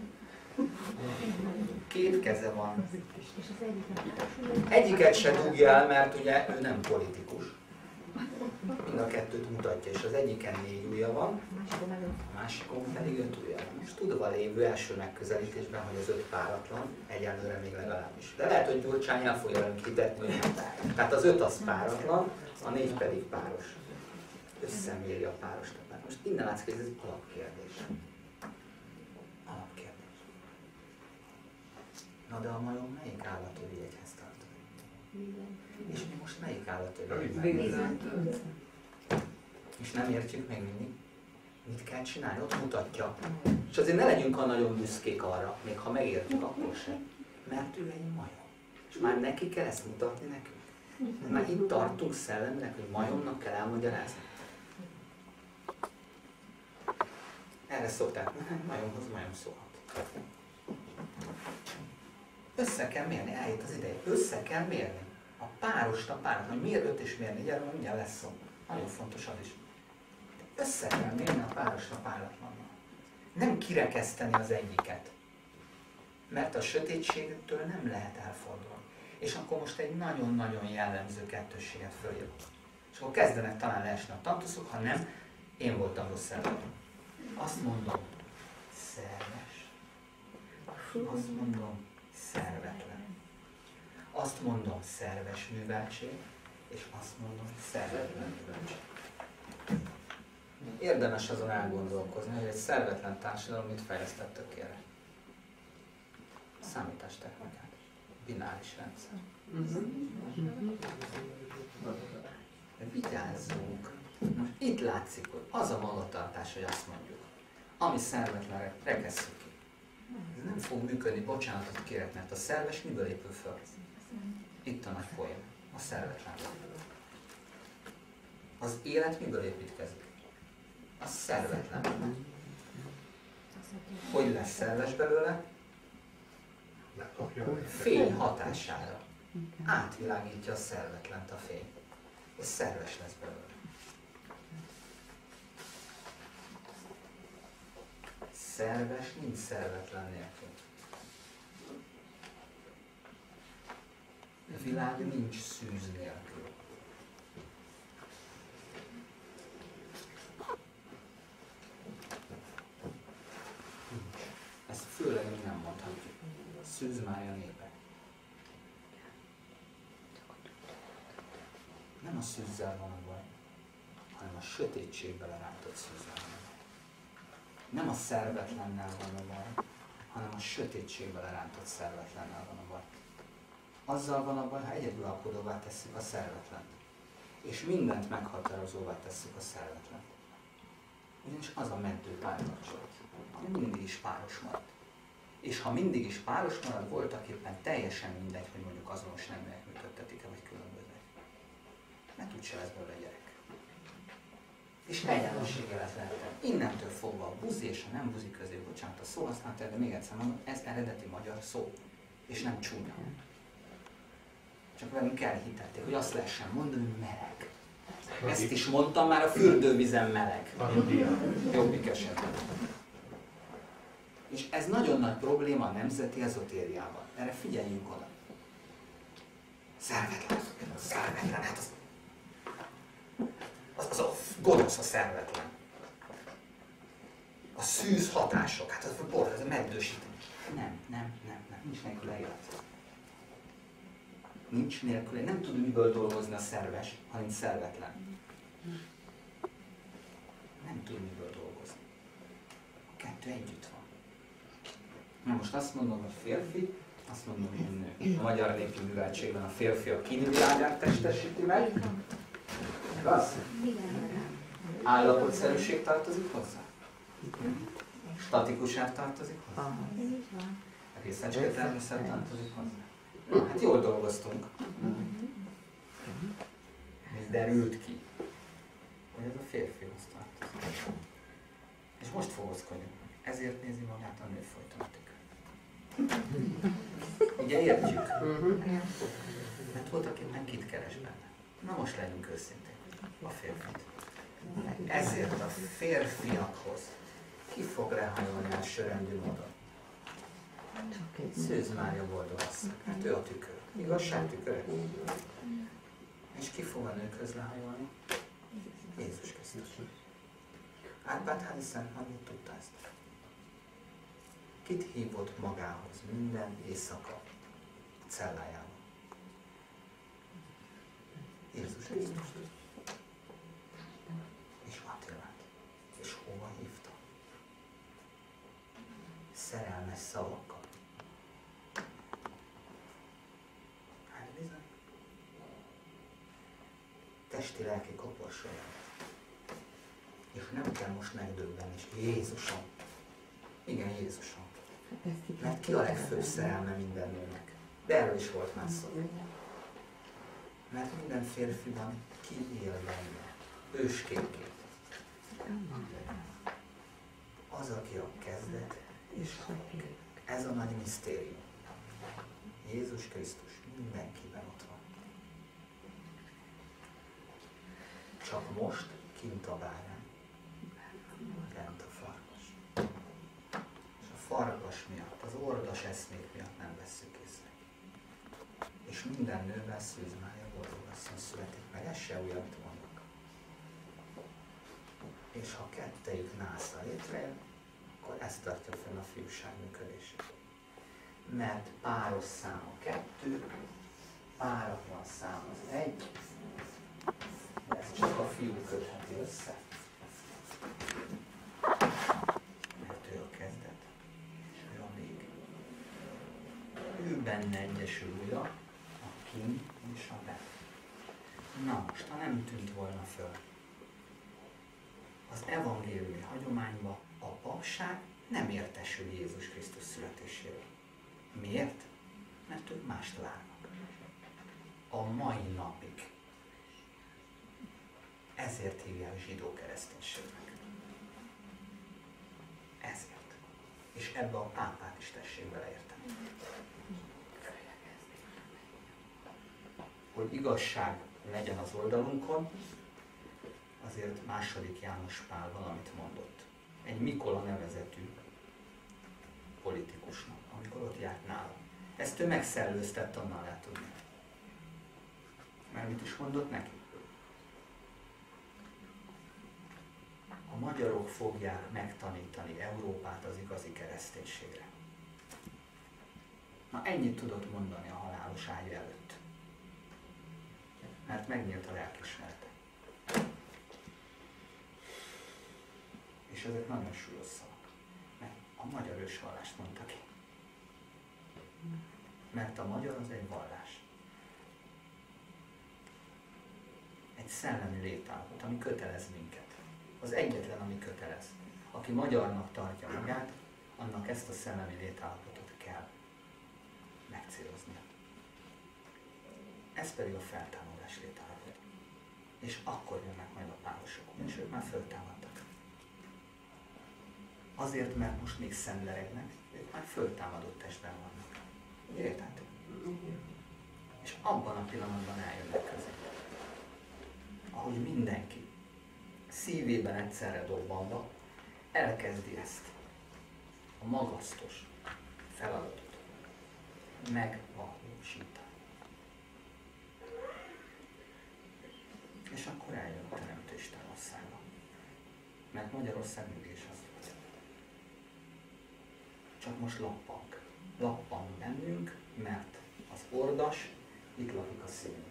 2 keze van. Egyiket se dugja el, mert ugye ő nem politikus. Mind a 2-t mutatja, és az egyiken 4 ujja van, a másikon pedig 5 ujja van. Most tudva lévő első megközelítésben, hogy az 5 páratlan, egyelőre még legalábbis. De lehet, hogy Gyurcsány el fogja velünk hitetni, hogy nem. Tehát az 5 az páratlan, a 4 pedig páros. Összeméri a párost. Most innen látszik, hogy ez egy alapkérdés. Alapkérdés. Na de a majom melyik állatörvényekhez tartozik? És mi most melyik állatörvényekhez? És nem értjük még mindig, mit kell csinálni, ott mutatja. És azért ne legyünk a nagyon büszkék arra, még ha megértjük, akkor sem. Mert ő egy majom. És már neki kell ezt mutatni nekünk. Már itt tartunk szellemileg, hogy majomnak kell elmagyarázni. Erre szokták, majomhoz majom szólhat. Össze kell mérni, eljött az ideje. Össze kell mérni. A párost, a párat, hogy miért 5 és miért 4, erről mindjárt lesz szó. Nagyon fontos az is. Össze kell mérni a párost a páratlannal. Nem kirekeszteni az egyiket. Mert a sötétségtől nem lehet elfordulni. És akkor most egy nagyon-nagyon jellemző kettősséget följövök. És akkor kezdenek talán leesni a tantuszok, ha nem, én voltam rossz előtt. Azt mondom, szerves. Azt mondom, szervetlen. Azt mondom, szerves műveltség, és azt mondom, szervetlen műveltség. Érdemes azon elgondolkozni, hogy egy szervetlen társadalom mit fejlesztett tökére. Számítástechnikát. Bináris rendszer. De vigyázzunk. Most itt látszik, hogy az a magatartás, hogy azt mondjuk, ami szervetlen, rekesszük ki. Ez nem fog működni, bocsánatot kérek, mert a szerves miből épül föl? Itt a nagy poén, a szervetlen. Az élet miből építkezik? A szervetlen. Hogy lesz szerves belőle? Fény hatására átvilágítja a szervetlent a fény, és szerves lesz belőle. Szerves nincs szervetlen nélkül. A világ nincs szűz nélkül. Nincs. Ezt főleg mi nem mondhatjuk. Szűz Mária népe. Nem a szűzzel van a baj, hanem a sötétségbe lerántott szűzzel van a baj. Nem a szervetlennel van a baj, hanem a sötétségbe lerántott szervetlennel van a baj. Azzal van a baj, ha egyedülalkodóvá tesszük a szervetlent. És mindent meghatározóvá tesszük a szervetlent. Ugyanis az a meddő párkapcsolat, ami mindig is páros marad. És ha mindig is páros marad, voltak éppen teljesen mindegy, hogy mondjuk azonos neműek működtetik-e, vagy különbözőek. Mert úgyse lesz belőle gyerek. És egyenlőségjelet lehetem. Innentől fogva a buzi és a nem buzi közé, bocsánat a szóhasználat, de még egyszer mondom, ez eredeti magyar szó, és nem csúnya. Csak velünk elhitették, hogy azt lehessen mondani, hogy meleg. Ezt is mondtam, már a fürdővízen meleg. Jobbik esetben. És ez nagyon nagy probléma a nemzeti ezotériában. Erre figyeljünk oda. Szervetlen. Szervetlen, hát az a gonosz a szervetlen. A szűz hatások, hát az a ez a meddősíteni. Nem, nincs nélküle élet. Nincs nélküle, nem tud miből dolgozni a szerves, ha nincs szervetlen. Nem tud miből dolgozni. A kettő együtt van. Na most azt mondom, hogy férfi, azt mondom, hogy nő. A magyar népi műveltségben a férfi a kínivilágát testesíti meg. Az? Állapotszerűség tartozik hozzá? Statikusság tartozik hozzá? Részecske természet tartozik hozzá? Hát jól dolgoztunk. Ez derült ki, hogy ez a férfihoz tartozik. És most fogozkodjunk. Ezért nézi magát a nő folyton a tükör. Ugye értjük? Mert voltak éppen kit keres benne. Na most legyünk őszinték. A férfit. Ezért a férfiakhoz ki fog rehajolni elsőrendű módon? Szűz Mária boldogasszony. Hát ő a tükör. Igazság tükör. És ki fog a nőkhöz lehajolni? Jézus Krisztus. Árpád-házi Szent Margit tudta ezt. Kit hívott magához minden éjszaka a cellájában? Jézus Krisztus. És Attilát. És hova hívta? Szerelmes szavakkal. Hát bizony. Testi-lelki koporsóját. És nem kell most megdöbbenni, és Jézusom. Igen, Jézusom. Mert ki a legfőbb szerelme minden nőnek? De erről is volt már szó. Mert minden férfiban ki él benne, ősképként. Az, aki a kezdet és a vég. Ez a nagy misztérium. Jézus Krisztus mindenkiben ott van. Csak most kint a bárány, lent a farkas. És a farkas miatt, az ordas eszmék miatt nem vesszük észre. És minden nővel Szűz Mária boldogasszony születik meg, ez se újabb mondok. És ha kettejük násza létrejön, akkor ez tartja fenn a fiúság működését. Mert páros szám a 2, páratlan szám az 1, de ezt csak a fiú kötheti össze. Mert ő a kezdet, és ő a vég. Ő benne egyesül újra a kin és a be. Na most, ha nem tűnt volna föl, az evangéliumi hagyományban a papság nem értesül Jézus Krisztus születéséről. Miért? Mert ők mást várnak. A mai napig. Ezért hívják zsidó kereszténységnek. Ezért. És ebbe a pápát is tessék beleérteni. Hogy igazság legyen az oldalunkon, azért II. János Pál valamit mondott. Egy Mikola nevezetű politikusnak, amikor ott járt nála. Ezt ő megszellőztett, annál lehet tudni. Mert mit is mondott neki? A magyarok fogják megtanítani Európát az igazi kereszténységre. Na ennyit tudott mondani a halálos ágya előtt. Mert megnyílt a lelkismerete. És ezek nagyon súlyos szavak. Mert a magyar ősvallást mondta ki. Mert a magyar az egy vallás. Egy szellemi létállapot, ami kötelez minket. Az egyetlen, ami kötelez. Aki magyarnak tartja magát, annak ezt a szellemi létállapotot kell megcéloznia. Ez pedig a feltámadás létállapot. És akkor jönnek majd a pálosok, és ők már föltámadtak. Azért, mert most még szenderegnek, ők már föltámadott testben vannak. Ugye érted? És abban a pillanatban eljönnek közé. Ahogy mindenki szívében egyszerre dobbanva elkezdi ezt a magasztos feladatot megvalósítani. És akkor eljön a Teremtő Isten országa. Mert Magyarország mindig is az volt. Csak most lappan bennünk, mert az ordas itt lakik a szívünkben.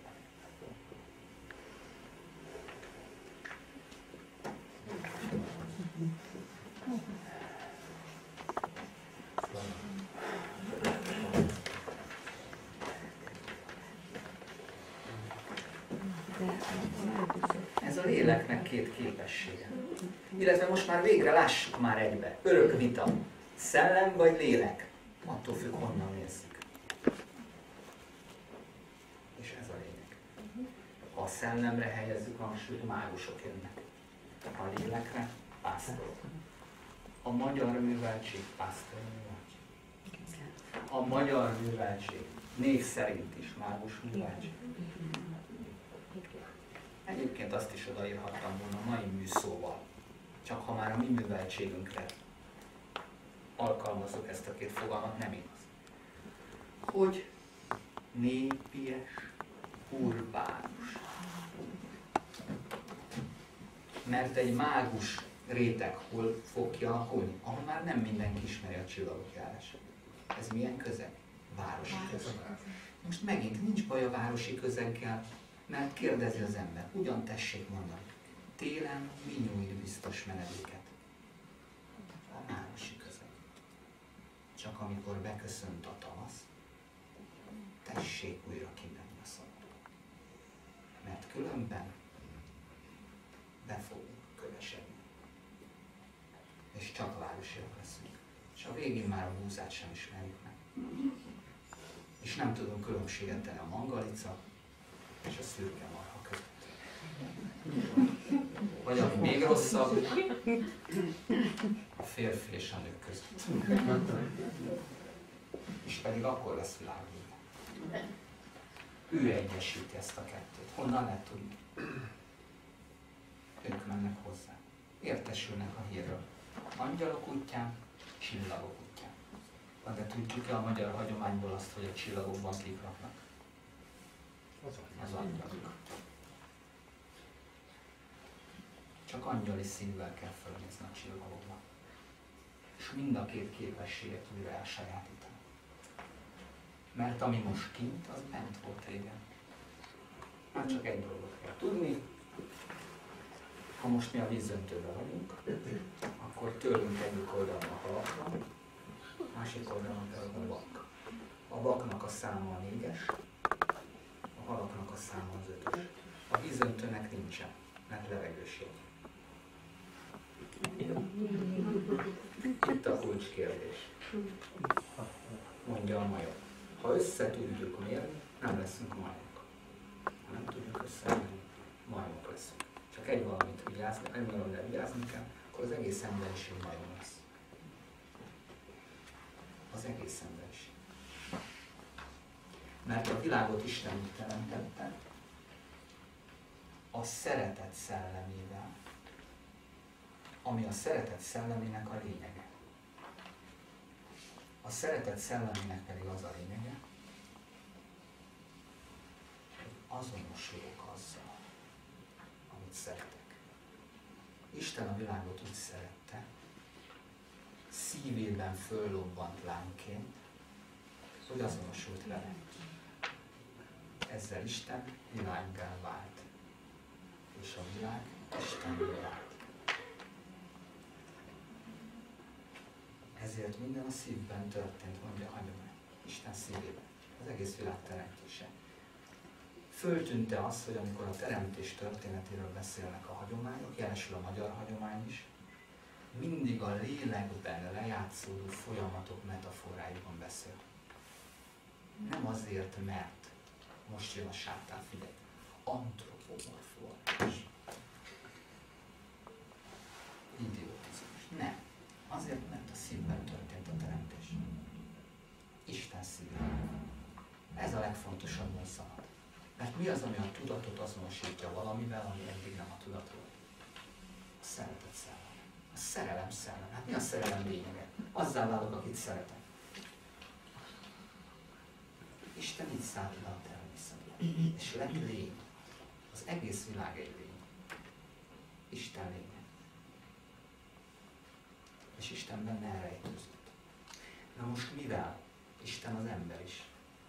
Ez a léleknek két képessége. Illetve most már végre lássuk már egybe. Örök vita. Szellem vagy lélek? Attól függ, honnan nézzük. És ez a lényeg. Ha a szellemre helyezzük a hangsúlyt, mágusok jönnek. A lélekre pásztorok. A magyar műveltség pásztori műveltség. A magyar műveltség név szerint is mágus műveltség. Egyébként azt is odaírhattam volna mai műszóval. Csak ha már a mi műveltségünkre alkalmazzuk ezt a két fogalmat, nem igaz. Hogy népies, urbánus. Mert egy mágus réteg hol fog kialakulni, ahol már nem mindenki ismeri a csillagok járását. Ez milyen közeg? Városi közeg. Most megint nincs baj a városi közeggel, mert kérdezi az ember, ugyan tessék mondani, télen mi nyújt biztos menedéket? A városi közeg. Csak amikor beköszönt a tavasz, tessék újra kimenni a szabadba. Mert különben be fogunk kövesedni. És csak városiak leszünk. És a végén már a búzát sem ismerjük meg. És nem tudunk különbséget tenni a mangalica és a szürke marha között. Vagy ami még rosszabb, a férfi és a nők között. És pedig akkor lesz világos. Ő egyesíti ezt a kettőt. Honnan lehet tudni? Ők mennek hozzá. Értesülnek a hírről. Angyalok útján, csillagok útján. De tudjuk-e a magyar hagyományból azt, hogy a csillagokban kik laknak? Az angyalok. Csak angyali szívvel kell fölnézni a csillagokba. És mind a két képességet újra elsajátítani. Mert ami most kint, az bent volt régen. Már csak egy dolgot kell tudni. Ha most mi a vízöntőben vagyunk, akkor tőlünk egyik oldalon a halak van, másik oldalon pedig a vak. A vaknak a száma a 4-es, a halaknak a száma az 5-ös. A vízöntőnek nincsen, mert levegőség. Itt a kulcskérdés. Mondja a majom. Ha össze tudjuk mérni, nem leszünk majmok. Ha nem tudjuk összemérni, majmok leszünk. Csak egy valamit vigyázni kell, akkor az egész emberiség majom lesz. az egész emberiség. Mert a világot Isten úgy teremtette, a szeretet szellemével, ami a szeretet szellemének a lényege. A szeretet szellemének pedig az a lényege, hogy azonosulok azzal, amit szeretek. Isten a világot úgy szerette, szívében föllobbant lányként, hogy azonosult vele. Ezzel Isten világgá vált, és a világ Istenné vált. Ezért minden a szívben történt, mondja a hagyomány. Isten szívében. Az egész világ teremtése. Föltűnte az, hogy amikor a teremtés történetéről beszélnek a hagyományok, jelesül a magyar hagyomány is, mindig a lélekben lejátszódó folyamatok metaforáiban beszél. Nem azért, mert most jön a sátán, figyelj, antropomorfolás. Idiotizmus. Nem. Azért, mert a szívben történt a teremtés. Isten szívben. Ez a legfontosabb monszanat. Mert mi az, ami a tudatot azonosítja valamivel, ami eddig nem a tudat volt? A szeretet szellem. A szerelem szellem. Hát mi a szerelem lényege? Azzá válok, akit szeretek. Isten így szállt le a természetben. És lett lény. Az egész világ egy lény. Isten lénye. És Isten benne elrejtőzött. Na most mivel? Isten az ember is.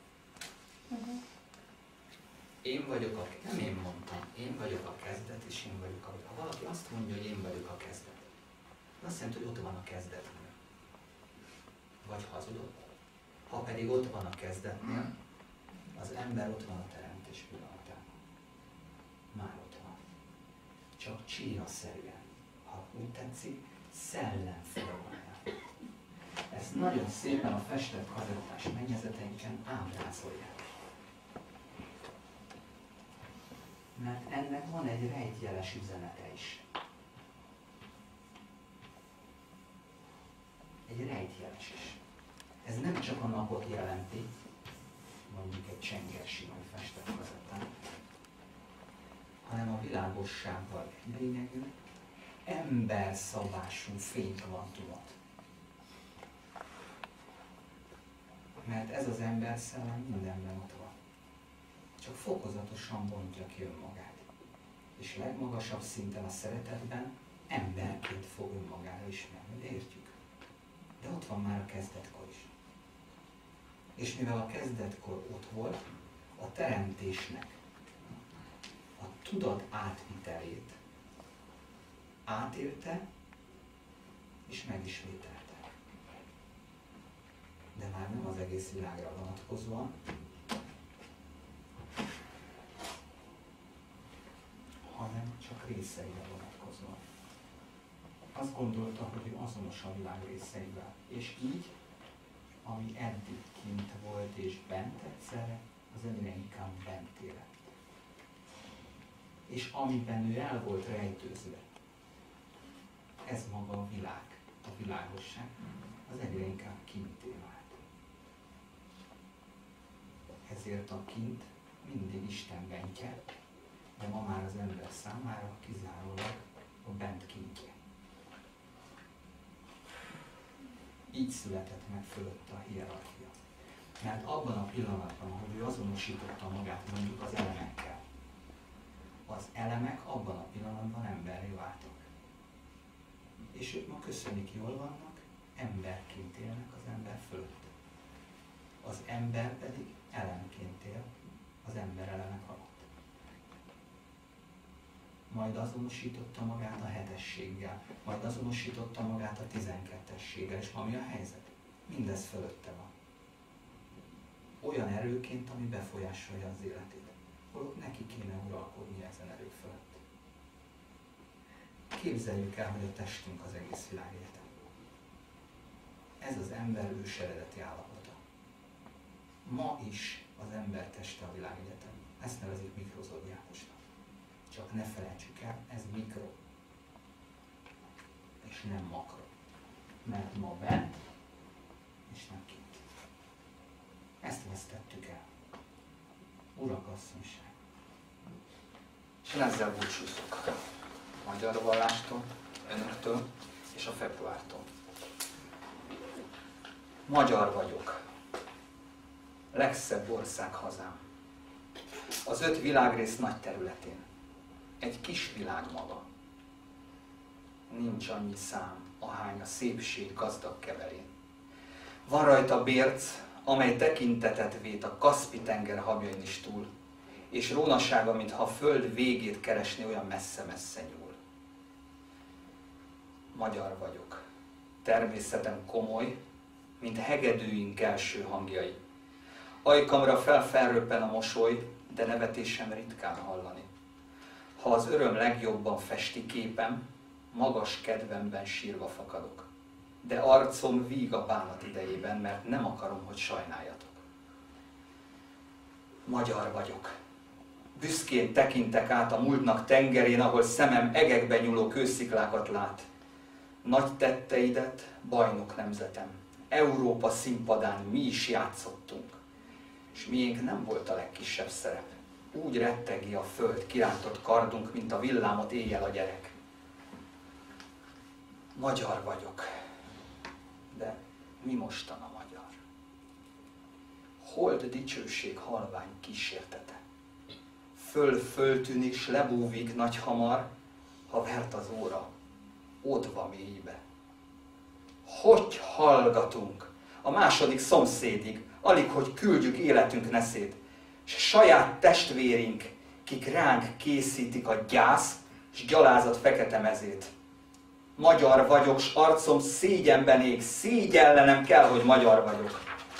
Én vagyok a... Nem én mondtam. Én vagyok a kezdet, és én vagyok a... Ha valaki azt mondja, hogy én vagyok a kezdet, azt jelenti, hogy ott van a kezdetnél. Vagy hazudott. Ha pedig ott van a kezdetnél, az ember ott van a teremtés pillanatában. Már ott van. Csak csíraszerűen. Ha úgy tetszik, szellemformáját. Ezt nagyon szépen a festett kazettás mennyezeteinken ábrázolják. Mert ennek van egy rejtjeles üzenete is. Egy rejtjeles is. Ez nem csak a napot jelenti, mondjuk egy csengersimai festett kazettán, hanem a világossággal egy lényegű, emberszabású fénykvantumot. Mert ez az emberszellem mindenben ott van. Csak fokozatosan bontja ki önmagát. És legmagasabb szinten a szeretetben emberként fog önmagára ismerni. Értjük? De ott van már a kezdetkor is. És mivel a kezdetkor ott volt, a teremtésnek a tudat átvitelét átélte és megismételte. De már nem az egész világra vonatkozóan, hanem csak részeire vonatkozóan. Azt gondolta, hogy ő azonos a világ részeivel. És így, ami eddig kint volt és bent egyszerre, az egyre inkább bent élet. És amiben ő el volt rejtőzve, ez maga a világ, a világosság, az egyre inkább kinté vált. Ezért a kint mindig Istenben kell, de ma már az ember számára kizárólag a bent kintje. Így született meg fölötte a hierarchia. Mert abban a pillanatban, ahogy ő azonosította magát mondjuk az elemekkel, az elemek abban a pillanatban emberré váltak. És ők ma köszönik, jól vannak, emberként élnek az ember fölött. Az ember pedig elemként él az ember elemek alatt. Majd azonosította magát a 7-ességgel, majd azonosította magát a 12-ességgel, és ami a helyzet? Mindez fölötte van. Olyan erőként, ami befolyásolja az életét. Holott neki kéne uralkodni ezen erők fölött. Képzeljük el, hogy a testünk az egész világegyetem. Ez az ember ős eredeti állapota. Ma is az ember teste a világegyetem. Ezt nevezik mikrozódiákusnak. Csak ne felejtsük el, ez mikro, és nem makro. Mert ma bent, és nem kint. vesztettük el. Urakasszonyság. És én ezzel búcsúzok a magyar vallástól, önöktől és a februártól. Magyar vagyok. Legszebb ország hazám. Az 5 világrész nagy területén. Egy kis világ maga. Nincs annyi szám, ahány a szépség gazdag keverén. Van rajta bérc, amely tekintetet vét a Kaszpi-tenger habjain is túl, és rónasága, mintha a föld végét keresné, olyan messze-messze nyúl. Magyar vagyok. Természetem komoly, mint hegedűink első hangjai. Ajkamra felröppen a mosoly, de nevetésem ritkán hallani. Ha az öröm legjobban festi képem, magas kedvemben sírva fakadok. De arcom víg a bánat idejében, mert nem akarom, hogy sajnáljatok. Magyar vagyok. Büszkén tekintek át a múltnak tengerén, ahol szemem egekbe nyúló kősziklákat lát. Nagy tetteidet, bajnok nemzetem, Európa színpadán mi is játszottunk, és miénk nem volt a legkisebb szerep. Úgy rettegi a föld kirántott kardunk, mint a villámot éjjel a gyerek. Magyar vagyok, de mi mostan a magyar? Hold dicsőség halvány kísértete. Föltűnik, s lebúvik nagyhamar, ha vert az óra, odva mélybe. Hogy hallgatunk a második szomszédig, alig, hogy küldjük életünk neszét, s saját testvérink, kik ránk készítik a gyász s gyalázat fekete mezét. Magyar vagyok, s arcom szégyenben ég, szégyellenem kell, hogy magyar vagyok.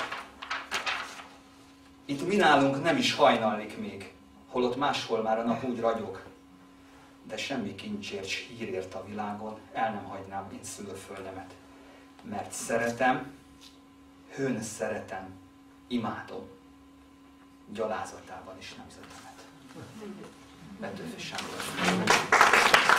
Itt mi nálunk nem is hajnallik még, holott máshol már a nap úgy ragyog. De semmi kincsért s hírért a világon el nem hagynám én szülőföldemet. Mert szeretem, hőn szeretem, imádom, gyalázatában is nemzetemet. Petőfi Sándor.